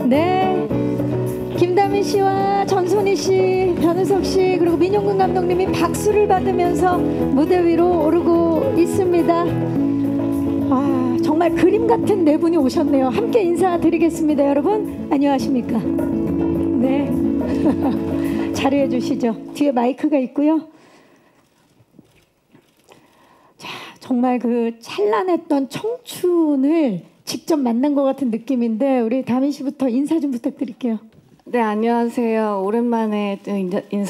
네, 김다미 씨와 전소니 씨, 변우석 씨 그리고 민용근 감독님이 박수를 받으면서 무대 위로 오르고 있습니다. 아, 정말 그림 같은 네 분이 오셨네요. 함께 인사드리겠습니다. 여러분 안녕하십니까? 네. 자리해 주시죠. 뒤에 마이크가 있고요. 자, 정말 그 찬란했던 청춘을 직접 만난 것 같은 느낌인데 우리 다미 씨부터 인사 좀 부탁드릴게요. 네, 안녕하세요. 오랜만에 또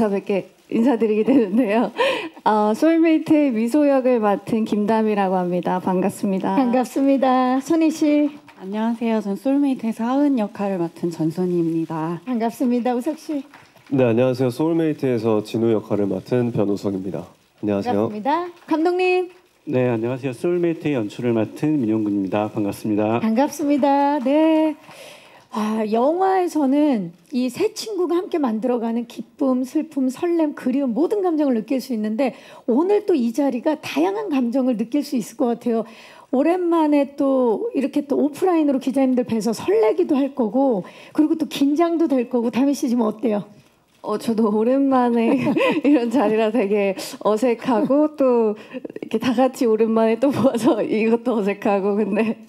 인사드리게 되는데요. 소울메이트의 미소 역을 맡은 김다미라고 합니다. 반갑습니다. 반갑습니다. 선희 씨. 안녕하세요. 전 소울메이트에서 하은 역할을 맡은 전선희입니다. 반갑습니다. 우석 씨. 네, 안녕하세요. 소울메이트에서 진우 역할을 맡은 변우석입니다. 안녕하세요. 반갑습니다. 감독님. 네, 안녕하세요. 소울메이트의 연출을 맡은 민용근입니다. 반갑습니다. 반갑습니다. 네. 아, 영화에서는 이 세 친구가 함께 만들어가는 기쁨, 슬픔, 설렘, 그리움 모든 감정을 느낄 수 있는데 오늘 또 이 자리가 다양한 감정을 느낄 수 있을 것 같아요. 오랜만에 또 이렇게 또 오프라인으로 기자님들 뵈서 설레기도 할 거고 그리고 또 긴장도 될 거고. 다미 씨 지금 어때요? 저도 오랜만에 이런 자리라 되게 어색하고 또 이렇게 다 같이 오랜만에 또 모아서 이것도 어색하고 근데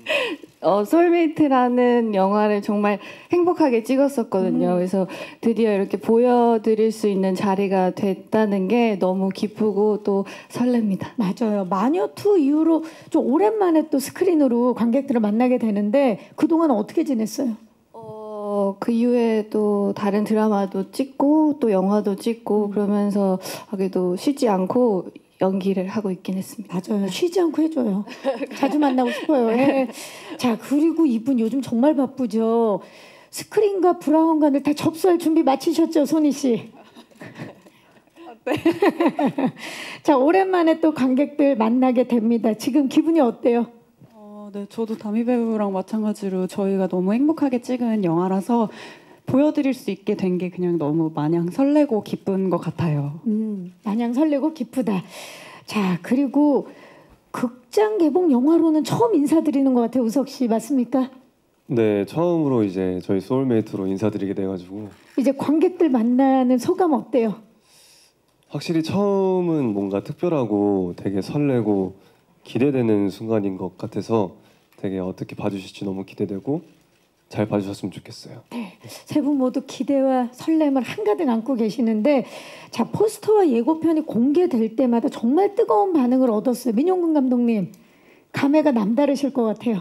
소울메이트라는 영화를 정말 행복하게 찍었었거든요. 그래서 드디어 이렇게 보여드릴 수 있는 자리가 됐다는 게 너무 기쁘고 또 설렙니다. 맞아요. 마녀2 이후로 좀 오랜만에 또 스크린으로 관객들을 만나게 되는데 그동안 어떻게 지냈어요? 그 이후에 또 다른 드라마도 찍고 또 영화도 찍고 그러면서 하게도 쉬지 않고 연기를 하고 있긴 했습니다. 맞아요. 쉬지 않고 해줘요. 자주 만나고 싶어요. 네. 자, 그리고 이분 요즘 정말 바쁘죠. 스크린과 브라운관을 다 접수할 준비 마치셨죠, 소니 씨? 네. 자, 오랜만에 또 관객들 만나게 됩니다. 지금 기분이 어때요? 네, 저도 다미 배우랑 마찬가지로 저희가 너무 행복하게 찍은 영화라서 보여드릴 수 있게 된 게 그냥 너무 마냥 설레고 기쁜 것 같아요. 마냥 설레고 기쁘다. 자, 그리고 극장 개봉 영화로는 처음 인사드리는 것 같아요. 우석 씨 맞습니까? 네, 처음으로 이제 저희 소울메이트로 인사드리게 돼가지고 이제 관객들 만나는 소감 어때요? 확실히 처음은 뭔가 특별하고 되게 설레고 기대되는 순간인 것 같아서 되게 어떻게 봐주실지 너무 기대되고 잘 봐주셨으면 좋겠어요. 네, 세 분 모두 기대와 설렘을 한가득 안고 계시는데 자, 포스터와 예고편이 공개될 때마다 정말 뜨거운 반응을 얻었어요. 민용근 감독님, 감회가 남다르실 것 같아요.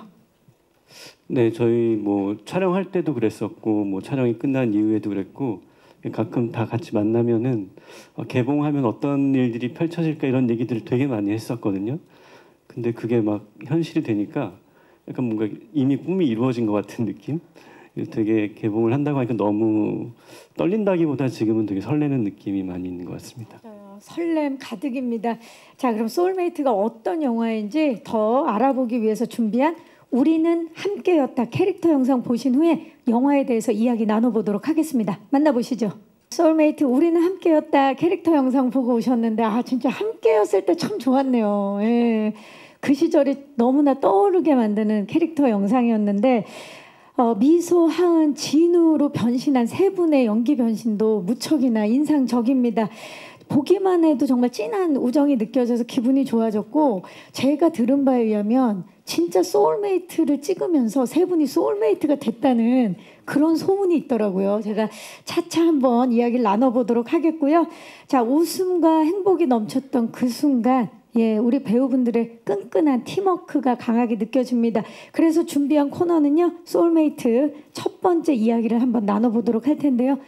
네, 저희 뭐 촬영할 때도 그랬었고 뭐 촬영이 끝난 이후에도 그랬고 가끔 다 같이 만나면은 개봉하면 어떤 일들이 펼쳐질까 이런 얘기들을 되게 많이 했었거든요. 근데 그게 막 현실이 되니까 약간 뭔가 이미 꿈이 이루어진 것 같은 느낌? 되게 개봉을 한다고 하니까 너무 떨린다기보다 지금은 되게 설레는 느낌이 많이 있는 것 같습니다. 설렘 가득입니다. 자, 그럼 소울메이트가 어떤 영화인지 더 알아보기 위해서 준비한 우리는 함께였다 캐릭터 영상 보신 후에 영화에 대해서 이야기 나눠보도록 하겠습니다. 만나보시죠. 소울메이트 우리는 함께였다 캐릭터 영상 보고 오셨는데 아, 진짜 함께였을 때 참 좋았네요. 예. 그 시절이 너무나 떠오르게 만드는 캐릭터 영상이었는데 미소, 하은, 진우로 변신한 세 분의 연기 변신도 무척이나 인상적입니다. 보기만 해도 정말 진한 우정이 느껴져서 기분이 좋아졌고 제가 들은 바에 의하면 진짜 소울메이트를 찍으면서 세 분이 소울메이트가 됐다는 그런 소문이 있더라고요. 제가 차차 한번 이야기를 나눠보도록 하겠고요. 자, 웃음과 행복이 넘쳤던 그 순간 예, 우리 배우분들의 끈끈한 팀워크가 강하게 느껴집니다. 그래서 준비한 코너는요. 소울메이트 첫 번째 이야기를 한번 나눠보도록 할 텐데요.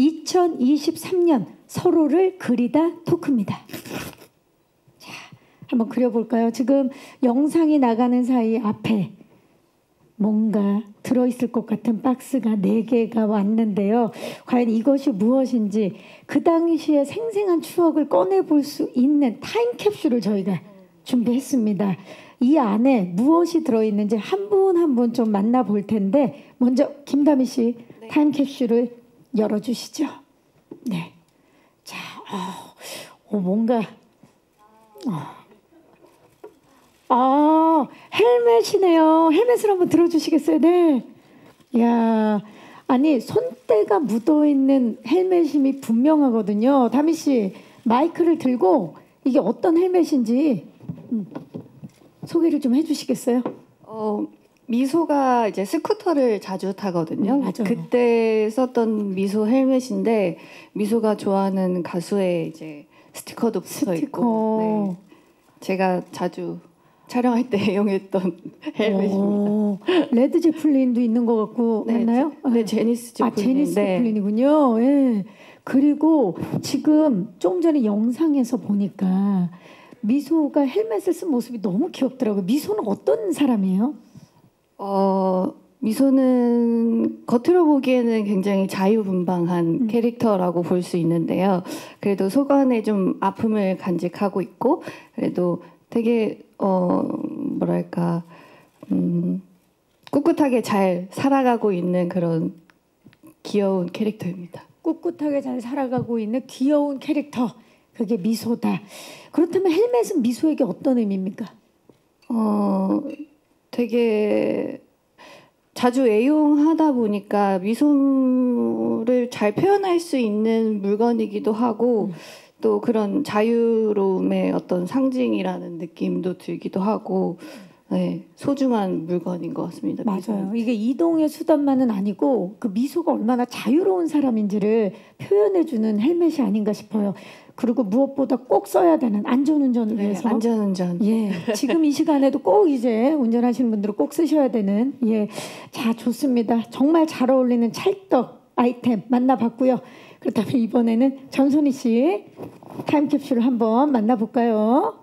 2023년 서로를 그리다 토크입니다. 자, 한번 그려볼까요? 지금 영상이 나가는 사이 앞에 뭔가 들어있을 것 같은 박스가 4개가 왔는데요. 과연 이것이 무엇인지 그 당시의 생생한 추억을 꺼내볼 수 있는 타임캡슐을 저희가 준비했습니다. 이 안에 무엇이 들어있는지 한 분 한 분 좀 만나볼 텐데 먼저 김다미 씨 네. 타임캡슐을 열어주시죠. 네. 자, 뭔가 헬멧이네요. 헬멧을 한번 들어주시겠어요? 네. 야, 아니 손때가 묻어 있는 헬멧임이 분명하거든요. 다미 씨 마이크를 들고 이게 어떤 헬멧인지 소개를 좀 해주시겠어요? 미소가 이제 스쿠터를 자주 타거든요. 맞아요. 그때 썼던 미소 헬멧인데 미소가 좋아하는 가수의 이제 스티커도 붙어 있고, 네. 제가 자주 촬영할 때 이용했던 헬멧입니다. 레드 제플린도 있는 것 같고 네, 맞나요? 네, 제니스 제플린. 제니스 제플린이군요. 예. 그리고 지금 좀 전에 영상에서 보니까 미소가 헬멧을 쓴 모습이 너무 귀엽더라고요. 미소는 어떤 사람이에요? 미소는 겉으로 보기에는 굉장히 자유분방한 캐릭터라고 볼 수 있는데요. 그래도 속안에 좀 아픔을 간직하고 있고, 그래도 되게 뭐랄까 꿋꿋하게 잘 살아가고 있는 그런 귀여운 캐릭터입니다. 꿋꿋하게 잘 살아가고 있는 귀여운 캐릭터. 그게 미소다. 그렇다면 헬멧은 미소에게 어떤 의미입니까? 되게 자주 애용하다 보니까 미소를 잘 표현할 수 있는 물건이기도 하고 또 그런 자유로움의 어떤 상징이라는 느낌도 들기도 하고 네, 소중한 물건인 것 같습니다. 맞아요. 미소는. 이게 이동의 수단만은 아니고 그 미소가 얼마나 자유로운 사람인지를 표현해주는 헬멧이 아닌가 싶어요. 그리고 무엇보다 꼭 써야 되는 안전운전을 네, 위해서. 안전운전. 예, 지금 이 시간에도 꼭 이제 운전하시는 분들은 꼭 쓰셔야 되는. 예, 자 좋습니다. 정말 잘 어울리는 찰떡 아이템 만나봤고요. 그렇다면 이번에는 전소니 씨 타임캡슐을 한번 만나볼까요?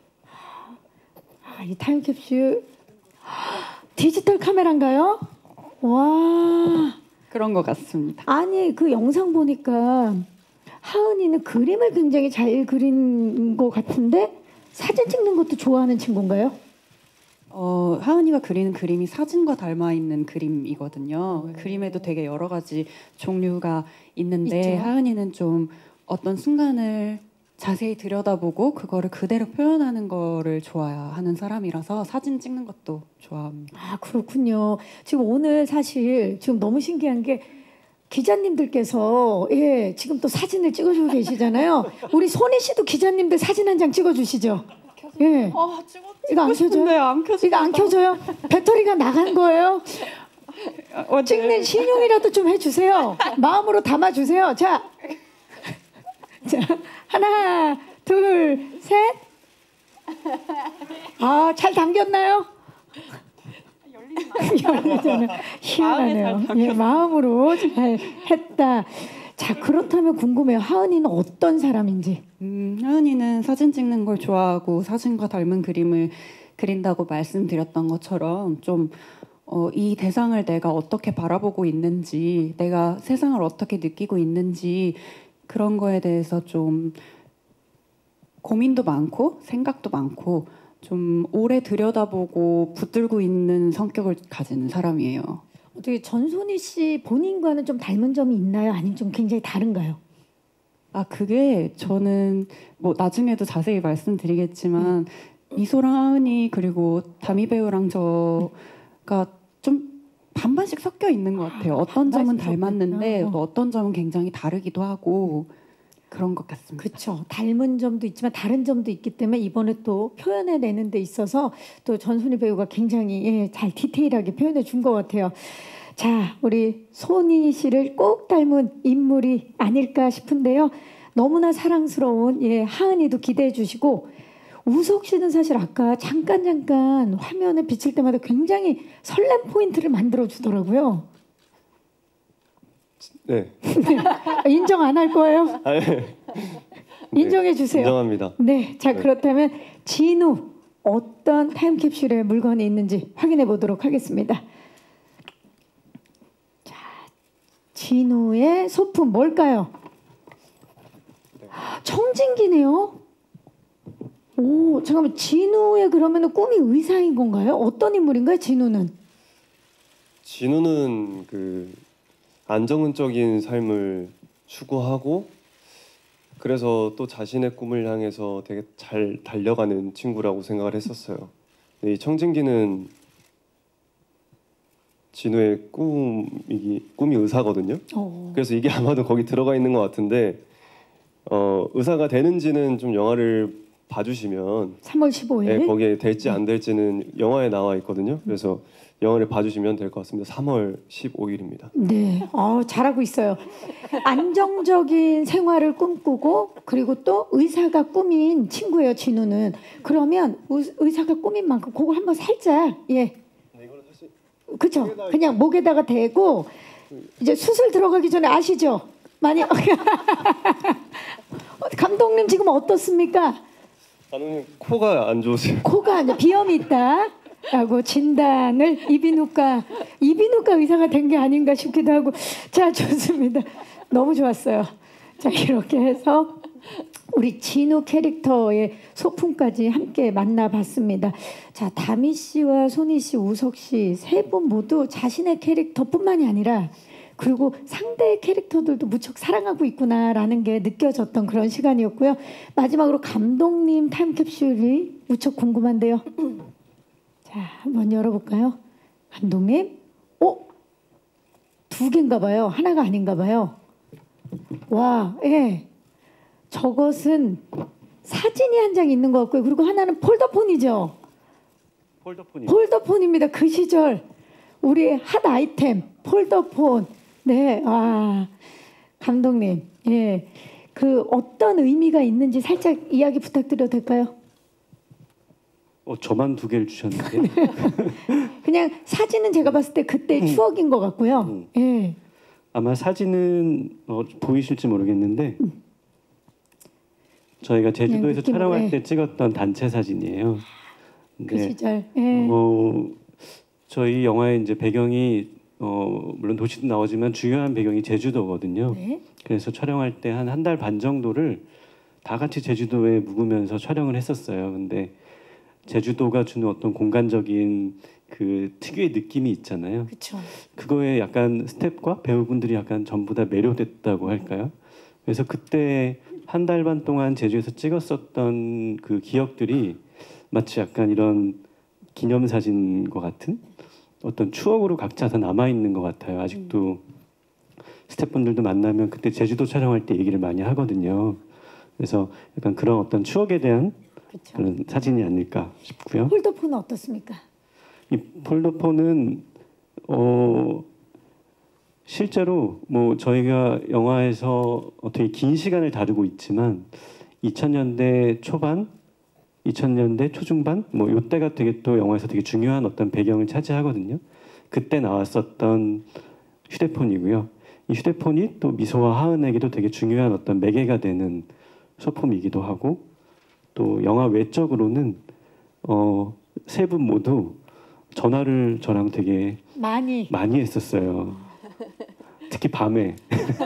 이 타임캡슐 디지털 카메라인가요? 와, 그런 것 같습니다. 아니 그 영상 보니까 하은이는 그림을 굉장히 잘 그린 것 같은데 사진 찍는 것도 좋아하는 친구인가요? 하은이가 그리는 그림이 사진과 닮아 있는 그림이거든요. 그림에도 되게 여러 가지 종류가 있는데 있죠. 하은이는 좀 어떤 순간을 자세히 들여다보고 그거를 그대로 표현하는 거를 좋아하는 사람이라서 사진 찍는 것도 좋아합니다. 아 그렇군요. 지금 오늘 사실 지금 너무 신기한 게 기자님들께서 예 지금 또 사진을 찍어주고 계시잖아요. 우리 소니 씨도 기자님들 사진 한 장 찍어주시죠. 예. 이거 안 켜져요? 안 켜져. 이거 안 켜져요? 배터리가 나간 거예요? 찍는 신용이라도 좀 해주세요. 마음으로 담아주세요. 자, 하나, 둘, 셋. 아, 잘 당겼나요? 열리잖아요. 희한하네요. 예, 마음으로 잘 했다. 자, 그렇다면 궁금해요. 하은이는 어떤 사람인지. 하은이는 사진 찍는 걸 좋아하고 사진과 닮은 그림을 그린다고 말씀드렸던 것처럼 좀 이 대상을 내가 어떻게 바라보고 있는지, 내가 세상을 어떻게 느끼고 있는지 그런 거에 대해서 좀 고민도 많고 생각도 많고 좀 오래 들여다보고 붙들고 있는 성격을 가지는 사람이에요. 어떻게 전소니 씨 본인과는 좀 닮은 점이 있나요? 아니면 좀 굉장히 다른가요? 그게 저는 뭐 나중에도 자세히 말씀드리겠지만 미소랑 하은이 그리고 다미 배우랑 저가 좀 반반씩 섞여 있는 것 같아요. 어떤 점은 닮았는데 또 어떤 점은 굉장히 다르기도 하고 그런 것 같습니다. 그렇죠. 닮은 점도 있지만 다른 점도 있기 때문에 이번에 또 표현해내는 데 있어서 또 전소니 배우가 굉장히 잘 디테일하게 표현해 준 것 같아요. 자, 우리 소니 씨를 꼭 닮은 인물이 아닐까 싶은데요. 너무나 사랑스러운 하은이도 기대해 주시고 우석 씨는 사실 아까 잠깐 화면에 비칠 때마다 굉장히 설렘 포인트를 만들어 주더라고요. 네. 인정 안 할 거예요? 네. 인정해 주세요. 인정합니다. 네, 자 네. 그렇다면 진우 어떤 타임캡슐에 물건이 있는지 확인해 보도록 하겠습니다. 자, 진우의 소품 뭘까요? 청진기네요. 오, 잠깐만 진우의 그러면 꿈이 의사인 건가요? 어떤 인물인가요, 진우는? 진우는 그 안정적인 삶을 추구하고 그래서 또 자신의 꿈을 향해서 되게 잘 달려가는 친구라고 생각을 했었어요. 근데 이 청진기는 진우의 꿈이 의사거든요. 그래서 이게 아마도 거기 들어가 있는 것 같은데 의사가 되는지는 좀 영화를 봐주시면 3월 15일 네, 거기에 될지 안 될지는 영화에 나와 있거든요. 그래서 영화를 봐주시면 될 것 같습니다. 3월 15일입니다. 네, 잘하고 있어요. 안정적인 생활을 꿈꾸고 그리고 또 의사가 꿈인 친구예요, 진우는. 그러면 의사가 꿈인 만큼 그걸 한번 살짝 그렇죠. 그냥 목에다가 대고 이제 수술 들어가기 전에 아시죠? 많이 감독님 지금 어떻습니까? 감독님 코가 안 좋으세요? 코가 아니라 비염이 있다라고 진단을 이비인후과 의사가 된 게 아닌가 싶기도 하고. 자, 좋습니다. 너무 좋았어요. 자, 이렇게 해서 우리 진우 캐릭터의 소품까지 함께 만나봤습니다. 자, 다미 씨와 소니 씨, 우석 씨 세 분 모두 자신의 캐릭터뿐만이 아니라 그리고 상대의 캐릭터들도 무척 사랑하고 있구나라는 게 느껴졌던 그런 시간이었고요. 마지막으로 감독님 타임캡슐이 무척 궁금한데요. 자, 한번 열어볼까요? 감독님? 두 개인가 봐요. 하나가 아닌가 봐요. 와, 예. 저것은 사진이 한 장 있는 것 같고요. 그리고 하나는 폴더폰이죠. 폴더폰입니다. 그 시절 우리의 핫 아이템 폴더폰. 네, 감독님, 예, 그 어떤 의미가 있는지 살짝 이야기 부탁드려도 될까요? 저만 두 개를 주셨는데. 그냥 사진은 제가 봤을 때 그때 추억인 것 같고요. 예. 아마 사진은 보이실지 모르겠는데 저희가 제주도에서 촬영할 때 찍었던 단체 사진이에요. 그 시절. 예. 저희 영화의 이제 배경이 물론 도시도 나오지만 중요한 배경이 제주도거든요. 네. 그래서 촬영할 때 한 달 반 정도를 다 같이 제주도에 묵으면서 촬영을 했었어요. 근데 제주도가 주는 어떤 공간적인 그 특유의 느낌이 있잖아요. 그렇죠. 그거에 약간 스태프과 배우분들이 약간 전부 다 매료됐다고 할까요? 그래서 그때 한 달 반 동안 제주에서 찍었었던 그 기억들이 마치 약간 이런 기념사진과 같은 어떤 추억으로 각자 다 남아 있는 것 같아요. 아직도 스태프분들도 만나면 그때 제주도 촬영할 때 얘기를 많이 하거든요. 그래서 약간 그런 어떤 추억에 대한 그쵸. 그런 사진이 아닐까 싶고요. 폴더폰은 어떻습니까? 이 폴더폰은 실제로 뭐 저희가 영화에서 되게 긴 시간을 다루고 있지만 2000년대 초반, 2000년대 초중반 뭐 이때가 되게 또 영화에서 되게 중요한 어떤 배경을 차지하거든요. 그때 나왔었던 휴대폰이고요. 이 휴대폰이 또 미소와 하은에게도 되게 중요한 어떤 매개가 되는 소품이기도 하고 또 영화 외적으로는 세 분 모두 전화를 저랑 되게 많이 했었어요. 특히 밤에.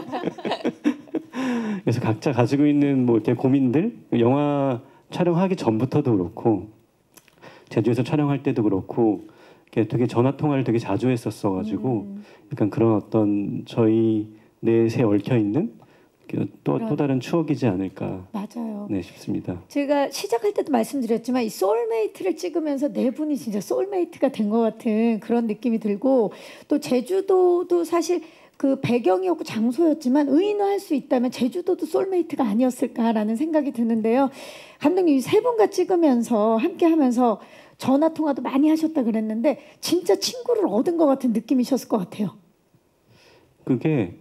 그래서 각자 가지고 있는 뭐 이렇게 고민들, 영화 촬영하기 전부터도 그렇고 제주에서 촬영할 때도 그렇고 되게 전화 통화를 되게 자주 했었어가지고 약간 그런 어떤 저희 넷에 얽혀 있는 또 다른 추억이지 않을까. 맞아요. 네, 싶습니다. 제가 시작할 때도 말씀드렸지만 이 소울메이트를 찍으면서 네 분이 진짜 소울메이트가 된 것 같은 그런 느낌이 들고 또 제주도도 사실 그 배경이었고 장소였지만 의인화할 수 있다면 제주도도 소울메이트가 아니었을까라는 생각이 드는데요. 감독님 세 분과 찍으면서 함께하면서 전화 통화도 많이 하셨다 그랬는데 진짜 친구를 얻은 것 같은 느낌이셨을 것 같아요. 그게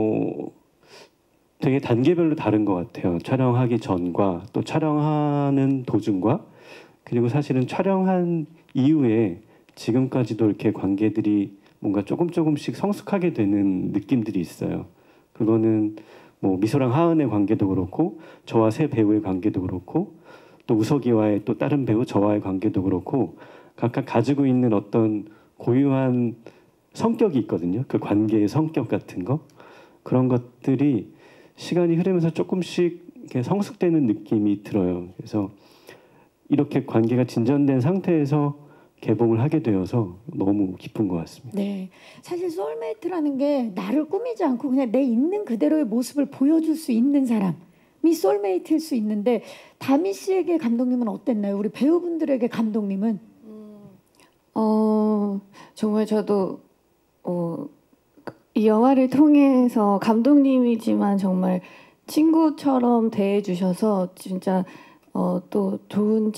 되게 단계별로 다른 것 같아요. 촬영하기 전과 또 촬영하는 도중과 그리고 사실은 촬영한 이후에 지금까지도 이렇게 관계들이 뭔가 조금씩 성숙하게 되는 느낌들이 있어요. 그거는 뭐 미소랑 하은의 관계도 그렇고 저와 새 배우의 관계도 그렇고 또 우석이와의 또 다른 배우 저와의 관계도 그렇고 각각 가지고 있는 어떤 고유한 성격이 있거든요. 그 관계의 성격 같은 거 그런 것들이 시간이 흐르면서 조금씩 이렇게 성숙되는 느낌이 들어요. 그래서 이렇게 관계가 진전된 상태에서 개봉을 하게 되어서 너무 기쁜 것 같습니다. 네, 사실 소울메이트라는 게 나를 꾸미지 않고 그냥 내 있는 그대로의 모습을 보여줄 수 있는 사람이 소울메이트일 수 있는데 다미 씨에게 감독님은 어땠나요? 우리 배우분들에게 감독님은? 정말 저도 이 영화를 통해서 감독님이지만 정말 친구처럼 대해주셔서 진짜 또 좋은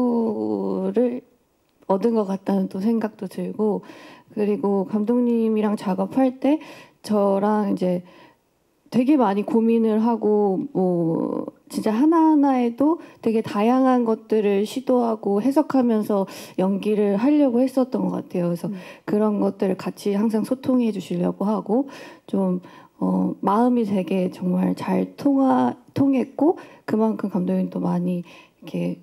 친구를 얻은 것 같다는 또 생각도 들고, 그리고 감독님이랑 작업할 때 저랑 이제 되게 많이 고민을 하고 뭐 진짜 하나하나에도 되게 다양한 것들을 시도하고 해석하면서 연기를 하려고 했었던 것 같아요. 그래서 그런 것들을 같이 항상 소통해 주시려고 하고 좀 마음이 되게 정말 잘 통했고 그만큼 감독님도 많이 이렇게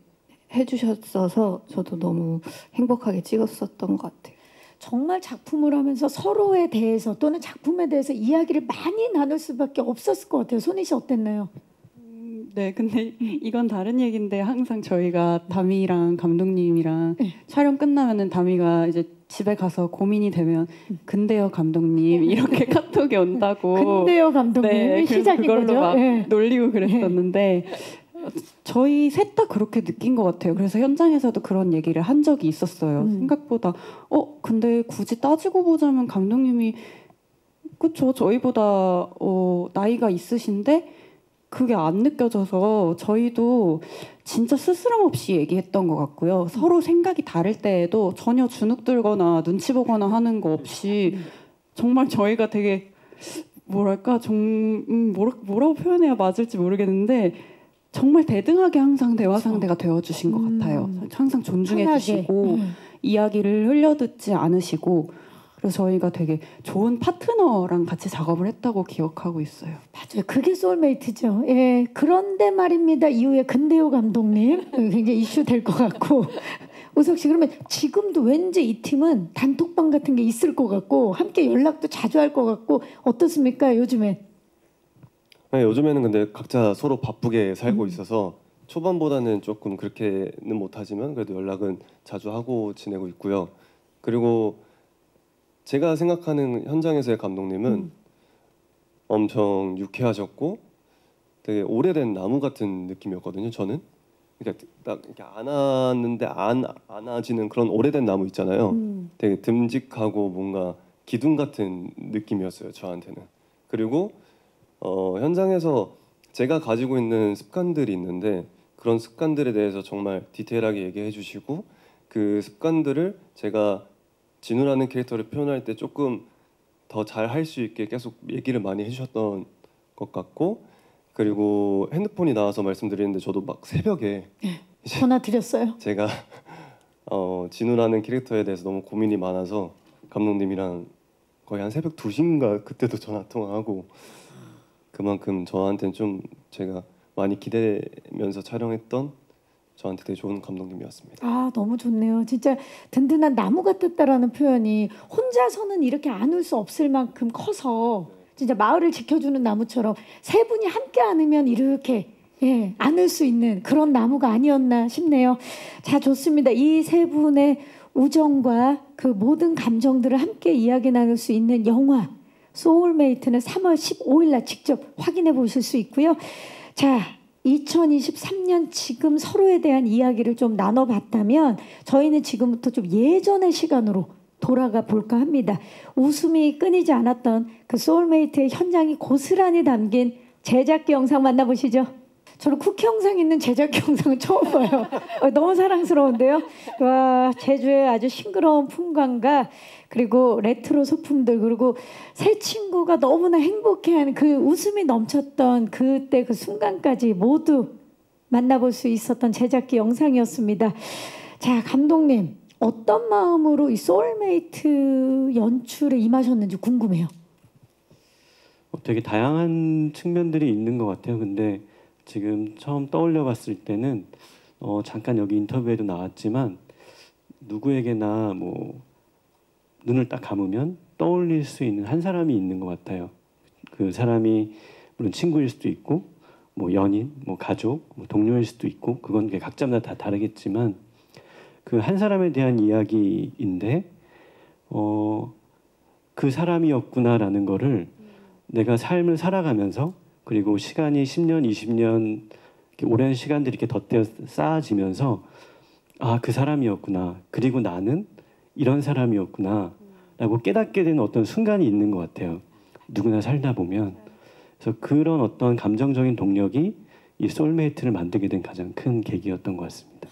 해주셨어서 저도 너무 행복하게 찍었었던 것 같아요. 정말 작품을 하면서 서로에 대해서 또는 작품에 대해서 이야기를 많이 나눌 수밖에 없었을 것 같아요. 손희 씨 어땠나요? 네, 근데 이건 다른 얘기인데 항상 저희가 다미랑 감독님이랑 촬영 끝나면은 다미가 이제 집에 가서 고민이 되면 근데요 감독님 이렇게 카톡이 온다고. 근데요 감독님 네, 시작인 그걸로 거죠? 막 네. 놀리고 그랬었는데 저희 셋 다 그렇게 느낀 것 같아요. 그래서 현장에서도 그런 얘기를 한 적이 있었어요. 생각보다 근데 굳이 따지고 보자면 감독님이 그쵸 저희보다 나이가 있으신데 그게 안 느껴져서 저희도 진짜 스스럼 없이 얘기했던 것 같고요. 서로 생각이 다를 때에도 전혀 주눅 들거나 눈치 보거나 하는 거 없이 정말 저희가 되게 뭐랄까 뭐라고 표현해야 맞을지 모르겠는데 정말 대등하게 항상 대화 상대가 되어주신 것 같아요. 항상 존중해 주시고 이야기를 흘려듣지 않으시고 그래서 저희가 되게 좋은 파트너랑 같이 작업을 했다고 기억하고 있어요. 맞아요. 그게 소울메이트죠. 예. 그런데 말입니다. 이후에 근데요 감독님 굉장히 이슈 될 것 같고 우석 씨 그러면 지금도 왠지 이 팀은 단톡방 같은 게 있을 것 같고 함께 연락도 자주 할 것 같고 어떻습니까 요즘에? 네, 요즘에는 근데 각자 서로 바쁘게 살고 있어서 초반보다는 조금 그렇게는 못하지만 그래도 연락은 자주 하고 지내고 있고요. 그리고 제가 생각하는 현장에서의 감독님은 엄청 유쾌하셨고 되게 오래된 나무 같은 느낌이었거든요. 저는 그러니까 딱 이렇게 안았는데 안 안아지는 그런 오래된 나무 있잖아요. 되게 듬직하고 뭔가 기둥 같은 느낌이었어요. 저한테는. 그리고 현장에서 제가 가지고 있는 습관들이 있는데 그런 습관들에 대해서 정말 디테일하게 얘기해 주시고 그 습관들을 제가 진우라는 캐릭터를 표현할 때 조금 더 잘 할 수 있게 계속 얘기를 많이 해주셨던 것 같고 그리고 핸드폰이 나와서 말씀드리는데 저도 막 새벽에 전화 드렸어요. 제가 진우라는 캐릭터에 대해서 너무 고민이 많아서 감독님이랑 거의 한 새벽 2시인가 그때도 전화 통화하고 그만큼 저한테는 좀 제가 많이 기대면서 촬영했던 저한테 되게 좋은 감독님이었습니다. 아 너무 좋네요. 진짜 든든한 나무 같았다라는 표현이 혼자서는 이렇게 안을 수 없을 만큼 커서 진짜 마을을 지켜주는 나무처럼 세 분이 함께 안으면 이렇게 안을 수 있는 그런 나무가 아니었나 싶네요. 자 좋습니다. 이 세 분의 우정과 그 모든 감정들을 함께 이야기 나눌 수 있는 영화 소울메이트는 3월 15일 날 직접 확인해 보실 수 있고요. 자 2023년 지금 서로에 대한 이야기를 좀 나눠봤다면 저희는 지금부터 좀 예전의 시간으로 돌아가 볼까 합니다. 웃음이 끊이지 않았던 그 소울메이트의 현장이 고스란히 담긴 제작기 영상 만나보시죠. 저는 쿠키 영상 있는 제작기 영상은 처음 봐요. 너무 사랑스러운데요. 와, 제주의 아주 싱그러운 풍광과 그리고 레트로 소품들 그리고 새 친구가 너무나 행복해하는 그 웃음이 넘쳤던 그때 그 순간까지 모두 만나볼 수 있었던 제작기 영상이었습니다. 자, 감독님 어떤 마음으로 이 소울메이트 연출에 임하셨는지 궁금해요. 되게 다양한 측면들이 있는 것 같아요. 근데 지금 처음 떠올려 봤을 때는 잠깐 여기 인터뷰에도 나왔지만 누구에게나 뭐 눈을 딱 감으면 떠올릴 수 있는 한 사람이 있는 것 같아요. 그 사람이 물론 친구일 수도 있고 뭐 연인, 뭐 가족, 뭐 동료일 수도 있고 그건 각자마다 다 다르겠지만 그 한 사람에 대한 이야기인데 그 사람이었구나라는 거를 내가 삶을 살아가면서 그리고 시간이 10년, 20년 이렇게 오랜 시간들이 이렇게 덧대어 쌓아지면서 아, 그 사람이었구나. 그리고 나는 이런 사람이었구나. 라고 깨닫게 되는 어떤 순간이 있는 것 같아요. 누구나 살다 보면. 그래서 그런 어떤 감정적인 동력이 이 소울메이트를 만들게 된 가장 큰 계기였던 것 같습니다.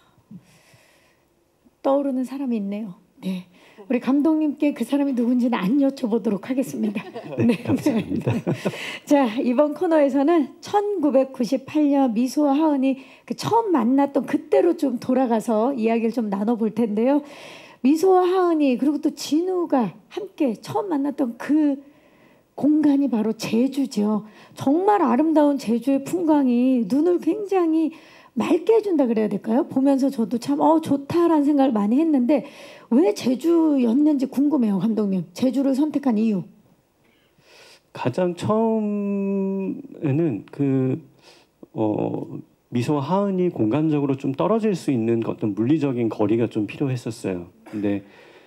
떠오르는 사람이 있네요. 네. 우리 감독님께 그 사람이 누군지는 안 여쭤보도록 하겠습니다. 네, 감사합니다. 자, 이번 코너에서는 1998년 미소와 하은이 그 처음 만났던 그때로 좀 돌아가서 이야기를 좀 나눠볼 텐데요. 미소와 하은이 그리고 또 진우가 함께 처음 만났던 그 공간이 바로 제주죠. 정말 아름다운 제주의 풍광이 눈을 굉장히 맑게 해준다 그래야 될까요? 보면서 저도 참 좋다라는 생각을 많이 했는데 왜 제주였는지 궁금해요, 감독님. 제주를 선택한 이유. 가장 처음에는 미소와 하은이 공간적으로 좀 떨어질 수 있는 어떤 물리적인 거리가 좀 필요했었어요. 근데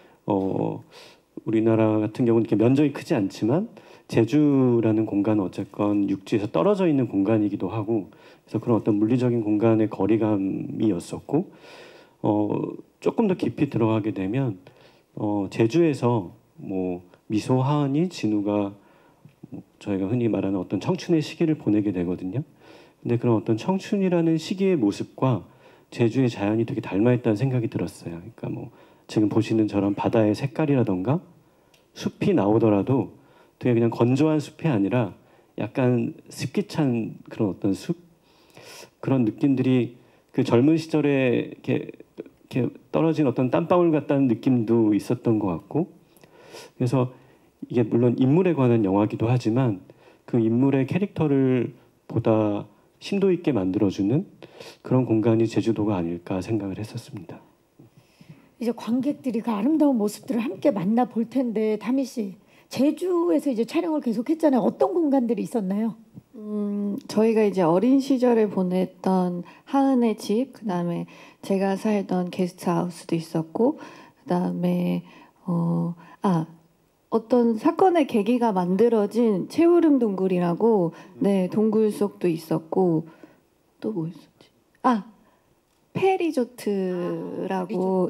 우리나라 같은 경우는 이렇게 면적이 크지 않지만 제주라는 공간은 어쨌건 육지에서 떨어져 있는 공간이기도 하고 그래서 그런 어떤 물리적인 공간의 거리감이었었고 조금 더 깊이 들어가게 되면 제주에서 뭐 미소, 하은이, 진우가 저희가 흔히 말하는 어떤 청춘의 시기를 보내게 되거든요. 근데 그런 어떤 청춘이라는 시기의 모습과 제주의 자연이 되게 닮아있다는 생각이 들었어요. 그러니까 뭐 지금 보시는 저런 바다의 색깔이라던가 숲이 나오더라도 되게 그냥 건조한 숲이 아니라 약간 습기 찬 그런 어떤 숲 그런 느낌들이 그 젊은 시절에 이렇게 떨어진 어떤 땀방울 같다는 느낌도 있었던 것 같고 그래서 이게 물론 인물에 관한 영화기도 하지만 그 인물의 캐릭터를 보다 심도 있게 만들어주는 그런 공간이 제주도가 아닐까 생각을 했었습니다. 이제 관객들이 그 아름다운 모습들을 함께 만나볼 텐데 다미 씨, 제주에서 이제 촬영을 계속했잖아요. 어떤 공간들이 있었나요? 저희가 이제 어린 시절을 보냈던 하은의 집, 그다음에 제가 살던 게스트하우스도 있었고, 그다음에 어떤 사건의 계기가 만들어진 채우름 동굴이라고 네 동굴 속도 있었고 또 뭐 있었지? 페리조트라고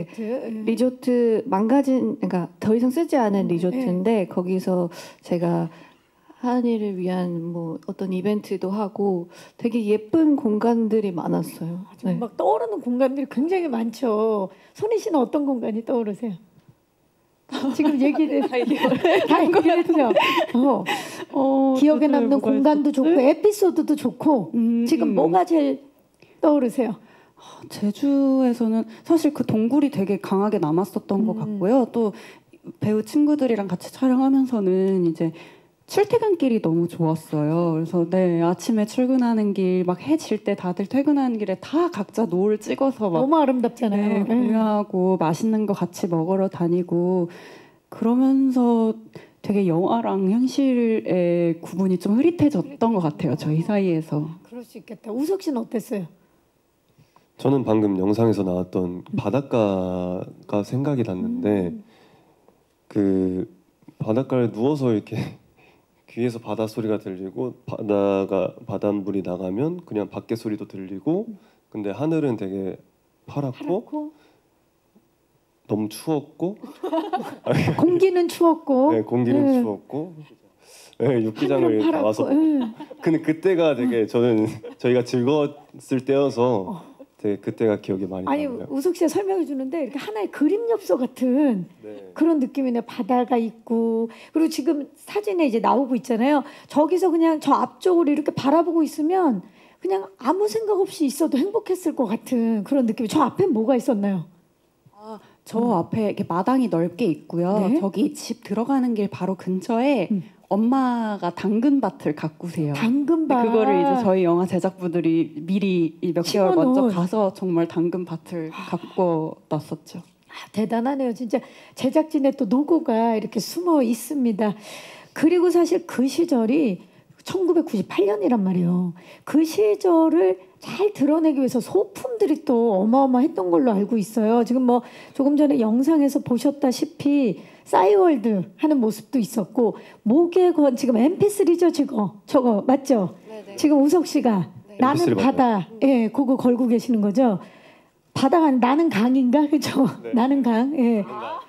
리조트 망가진 그러니까 더 이상 쓰지 않은 리조트인데 거기서 제가 하은이를 위한 뭐 어떤 이벤트도 하고 되게 예쁜 공간들이 많았어요. 네. 막 떠오르는 공간들이 굉장히 많죠. 손희 씨는 어떤 공간이 떠오르세요? 지금 얘기를 다 얘기했죠. 기억에 남는 공간도 좋고 에피소드도 좋고 지금 뭐가 제일 떠오르세요? 제주에서는 사실 그 동굴이 되게 강하게 남았었던 것 같고요. 또 배우 친구들이랑 같이 촬영하면서는 이제 출퇴근길이 너무 좋았어요. 그래서 아침에 출근하는 길 막 해 질 때 다들 퇴근하는 길에 다 각자 노을 찍어서 막 너무 아름답잖아요. 공유하고 맛있는 거 같이 먹으러 다니고 그러면서 되게 영화랑 현실의 구분이 좀 흐릿해졌던 것 같아요. 저희 사이에서. 그럴 수 있겠다. 우석 씨는 어땠어요? 저는 방금 영상에서 나왔던 바닷가가 생각이 났는데 그 바닷가에 누워서 이렇게 귀에서 바다 소리가 들리고 바닷물이 나가면 그냥 밖에 소리도 들리고 근데 하늘은 되게 파랗고 너무 추웠고 공기는 추웠고 네, 공기는 추웠고 네, 육기장을 나와서 근데 그때가 되게 저희가 즐거웠을 때여서 되게 그때가 기억이 많이 나요. 우석 씨가 설명해 주는데 이렇게 하나의 그림 엽서 같은 그런 느낌이네요. 바다가 있고 그리고 지금 사진에 이제 나오고 있잖아요. 저기서 그냥 저 앞쪽으로 이렇게 바라보고 있으면 그냥 아무 생각 없이 있어도 행복했을 것 같은 그런 느낌이. 저 앞에 뭐가 있었나요? 저 앞에 이렇게 마당이 넓게 있고요. 네? 저기 집 들어가는 길 바로 근처에 엄마가 당근밭을 가꾸세요. 당근밭. 그거를 이제 저희 영화 제작부들이 미리 몇 개월 먼저 가서 정말 당근밭을 가꿔 놨었죠. 대단하네요. 진짜 제작진의 또 노고가 이렇게 숨어 있습니다. 그리고 사실 그 시절이 1998년이란 말이에요. 그 시절을 잘 드러내기 위해서 소품들이 또 어마어마했던 걸로 알고 있어요. 지금 뭐 조금 전에 영상에서 보셨다시피 싸이월드 하는 모습도 있었고 목에 건 지금 MP3죠 저거 맞죠? 네네. 지금 우석 씨가 나는 바다 그거 걸고 계시는 거죠? 바다가 나는 강인가 그죠? 네. 나는 강.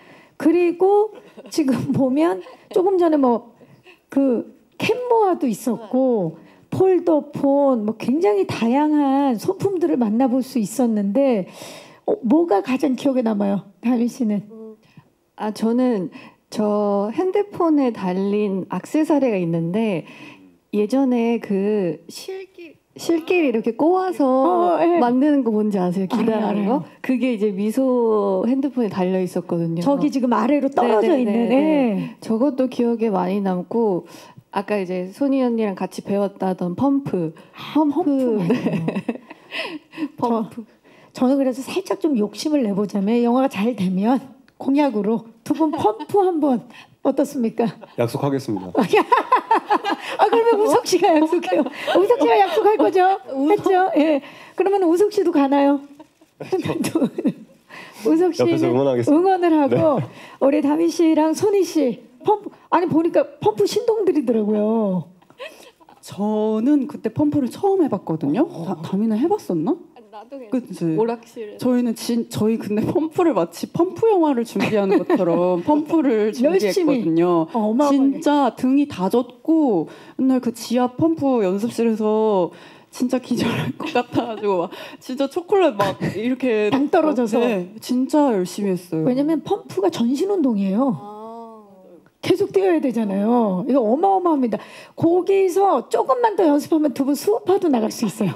그리고 지금 보면 조금 전에 뭐 그 캔모아도 있었고 폴더폰 뭐 굉장히 다양한 소품들을 만나볼 수 있었는데 뭐가 가장 기억에 남아요, 다미 씨는? 저는 저 핸드폰에 달린 액세서리가 있는데 예전에 그 실길 이렇게 꼬아서 예. 만드는 거 뭔지 아세요? 기다라는 알아요. 거? 그게 이제 미소 핸드폰에 달려 있었거든요. 저기 지금 아래로 떨어져 네네네네. 있는 애. 저것도 기억에 많이 남고 아까 이제 손희 언니랑 같이 배웠다던 펌프. 네. 펌프. 저는 그래서 살짝 좀 욕심을 내보자면 영화가 잘 되면 공약으로 두 분 펌프 한번 어떻습니까? 약속하겠습니다. 그러면 우석 씨가 약속해요. 우석 씨가 약속할 거죠? 했죠? 예. 그러면 우석 씨도 가나요? 우석 옆에서 씨는 응원하겠습니다. 응원을 하고 우리 다미 씨랑 손희 씨 펌프 아니 보니까 펌프 신동들이더라고요. 저는 그때 펌프를 처음 해봤거든요. 다미는 해봤었나? 나도 그치. 오락실. 저희는 저희 근데 펌프를 마치 펌프 영화를 준비하는 것처럼 펌프를 준비했거든요. 어마어마하게. 진짜 등이 다 젖고 맨날 그 지하 펌프 연습실에서 진짜 기절할 것 같아가지고 막 진짜 초콜릿 막 이렇게 당 떨어져서. 네, 진짜 열심히 했어요. 왜냐면 펌프가 전신 운동이에요. 계속 뛰어야 되잖아요. 이거 어마어마합니다. 거기서 조금만 더 연습하면 두 분 수우파도 나갈 수 있어요.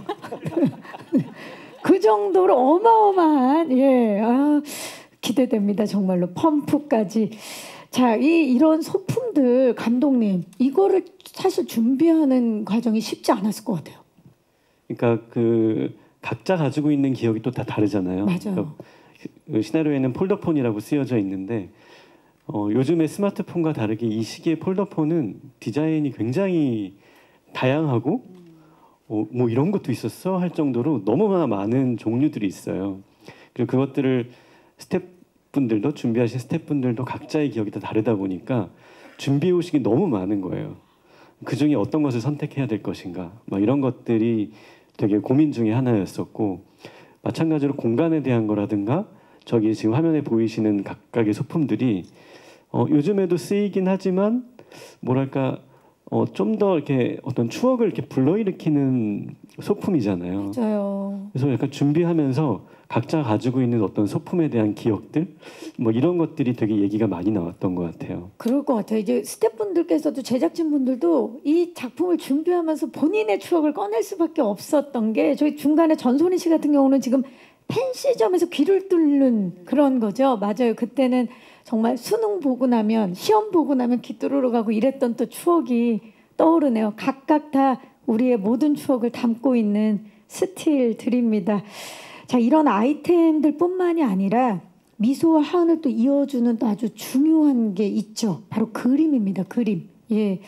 그 정도로 어마어마한 기대됩니다. 정말로 펌프까지. 자, 이런 소품들 감독님 이거를 사실 준비하는 과정이 쉽지 않았을 것 같아요. 그러니까 그 각자 가지고 있는 기억이 또 다 다르잖아요. 맞아요. 그러니까 그 시나리오에는 폴더폰이라고 쓰여져 있는데 요즘의 스마트폰과 다르게 이 시기의 폴더폰은 디자인이 굉장히 다양하고 뭐 이런 것도 있었어 할 정도로 너무나 많은 종류들이 있어요. 그리고 그것들을 스태프분들도 준비하신 스태프분들도 각자의 기억이 다 다르다 보니까 준비 의식이 너무 많은 거예요. 그 중에 어떤 것을 선택해야 될 것인가 막 이런 것들이 되게 고민 중에 하나였었고 마찬가지로 공간에 대한 거라든가 저기 지금 화면에 보이시는 각각의 소품들이 요즘에도 쓰이긴 하지만 뭐랄까 좀 더 이렇게 어떤 추억을 이렇게 불러일으키는 소품이잖아요. 맞아요. 그래서 약간 준비하면서 각자 가지고 있는 어떤 소품에 대한 기억들 뭐 이런 것들이 되게 얘기가 많이 나왔던 것 같아요. 그럴 것 같아요. 이제 스태프분들께서도 제작진분들도 이 작품을 준비하면서 본인의 추억을 꺼낼 수밖에 없었던 게 저희 중간에 전소희 씨 같은 경우는 지금 펜시점에서 귀를 뚫는 그런 거죠. 맞아요. 그때는 정말 수능 보고 나면 시험 보고 나면 귀 뚫으러 가고 이랬던 또 추억이 떠오르네요. 각각 다 우리의 모든 추억을 담고 있는 스틸들입니다. 자, 이런 아이템들뿐만이 아니라 미소와 하은을 또 이어주는 또 아주 중요한 게 있죠. 바로 그림입니다. 그림. 예,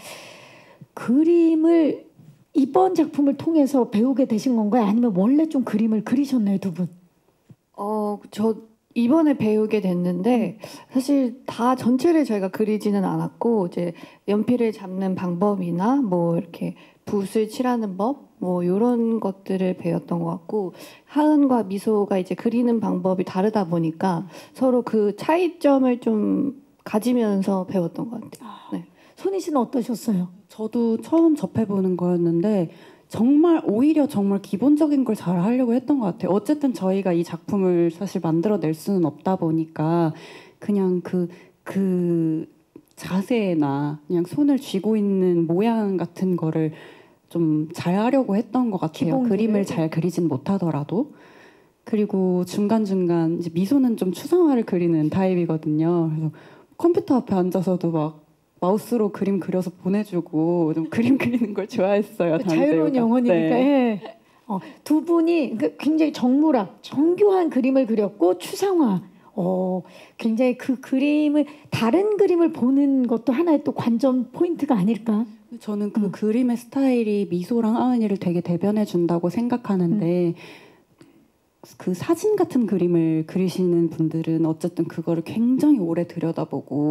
그림을 이번 작품을 통해서 배우게 되신 건가요? 아니면 원래 좀 그림을 그리셨나요, 두 분? 저 이번에 배우게 됐는데 사실 다 전체를 저희가 그리지는 않았고 이제 연필을 잡는 방법이나 뭐 이렇게 붓을 칠하는 법 뭐 이런 것들을 배웠던 것 같고 하은과 미소가 이제 그리는 방법이 다르다 보니까 서로 그 차이점을 좀 가지면서 배웠던 것 같아요. 네. 손희 씨는 어떠셨어요? 저도 처음 접해보는 거였는데 정말 오히려 정말 기본적인 걸 잘 하려고 했던 것 같아요. 어쨌든 저희가 이 작품을 사실 만들어낼 수는 없다 보니까 그냥 그 자세나 그냥 손을 쥐고 있는 모양 같은 거를 좀 잘 하려고 했던 것 같아요. 기본기를. 그림을 잘 그리진 못하더라도. 그리고 중간중간 이제 미소는 좀 추상화를 그리는 타입이거든요. 그래서 컴퓨터 앞에 앉아서도 막 마우스로 그림 그려서 보내주고 좀 그림 그리는 걸 좋아했어요. 자유로운 영혼이니까. 네. 예. 두 분이 굉장히 정교한 그림을 그렸고 추상화. 굉장히 그 그림을 다른 그림을 보는 것도 하나의 또 관전 포인트가 아닐까? 저는 그 그림의 스타일이 미소랑 하은이를 되게 대변해 준다고 생각하는데 그 사진 같은 그림을 그리시는 분들은 어쨌든 그거를 굉장히 오래 들여다보고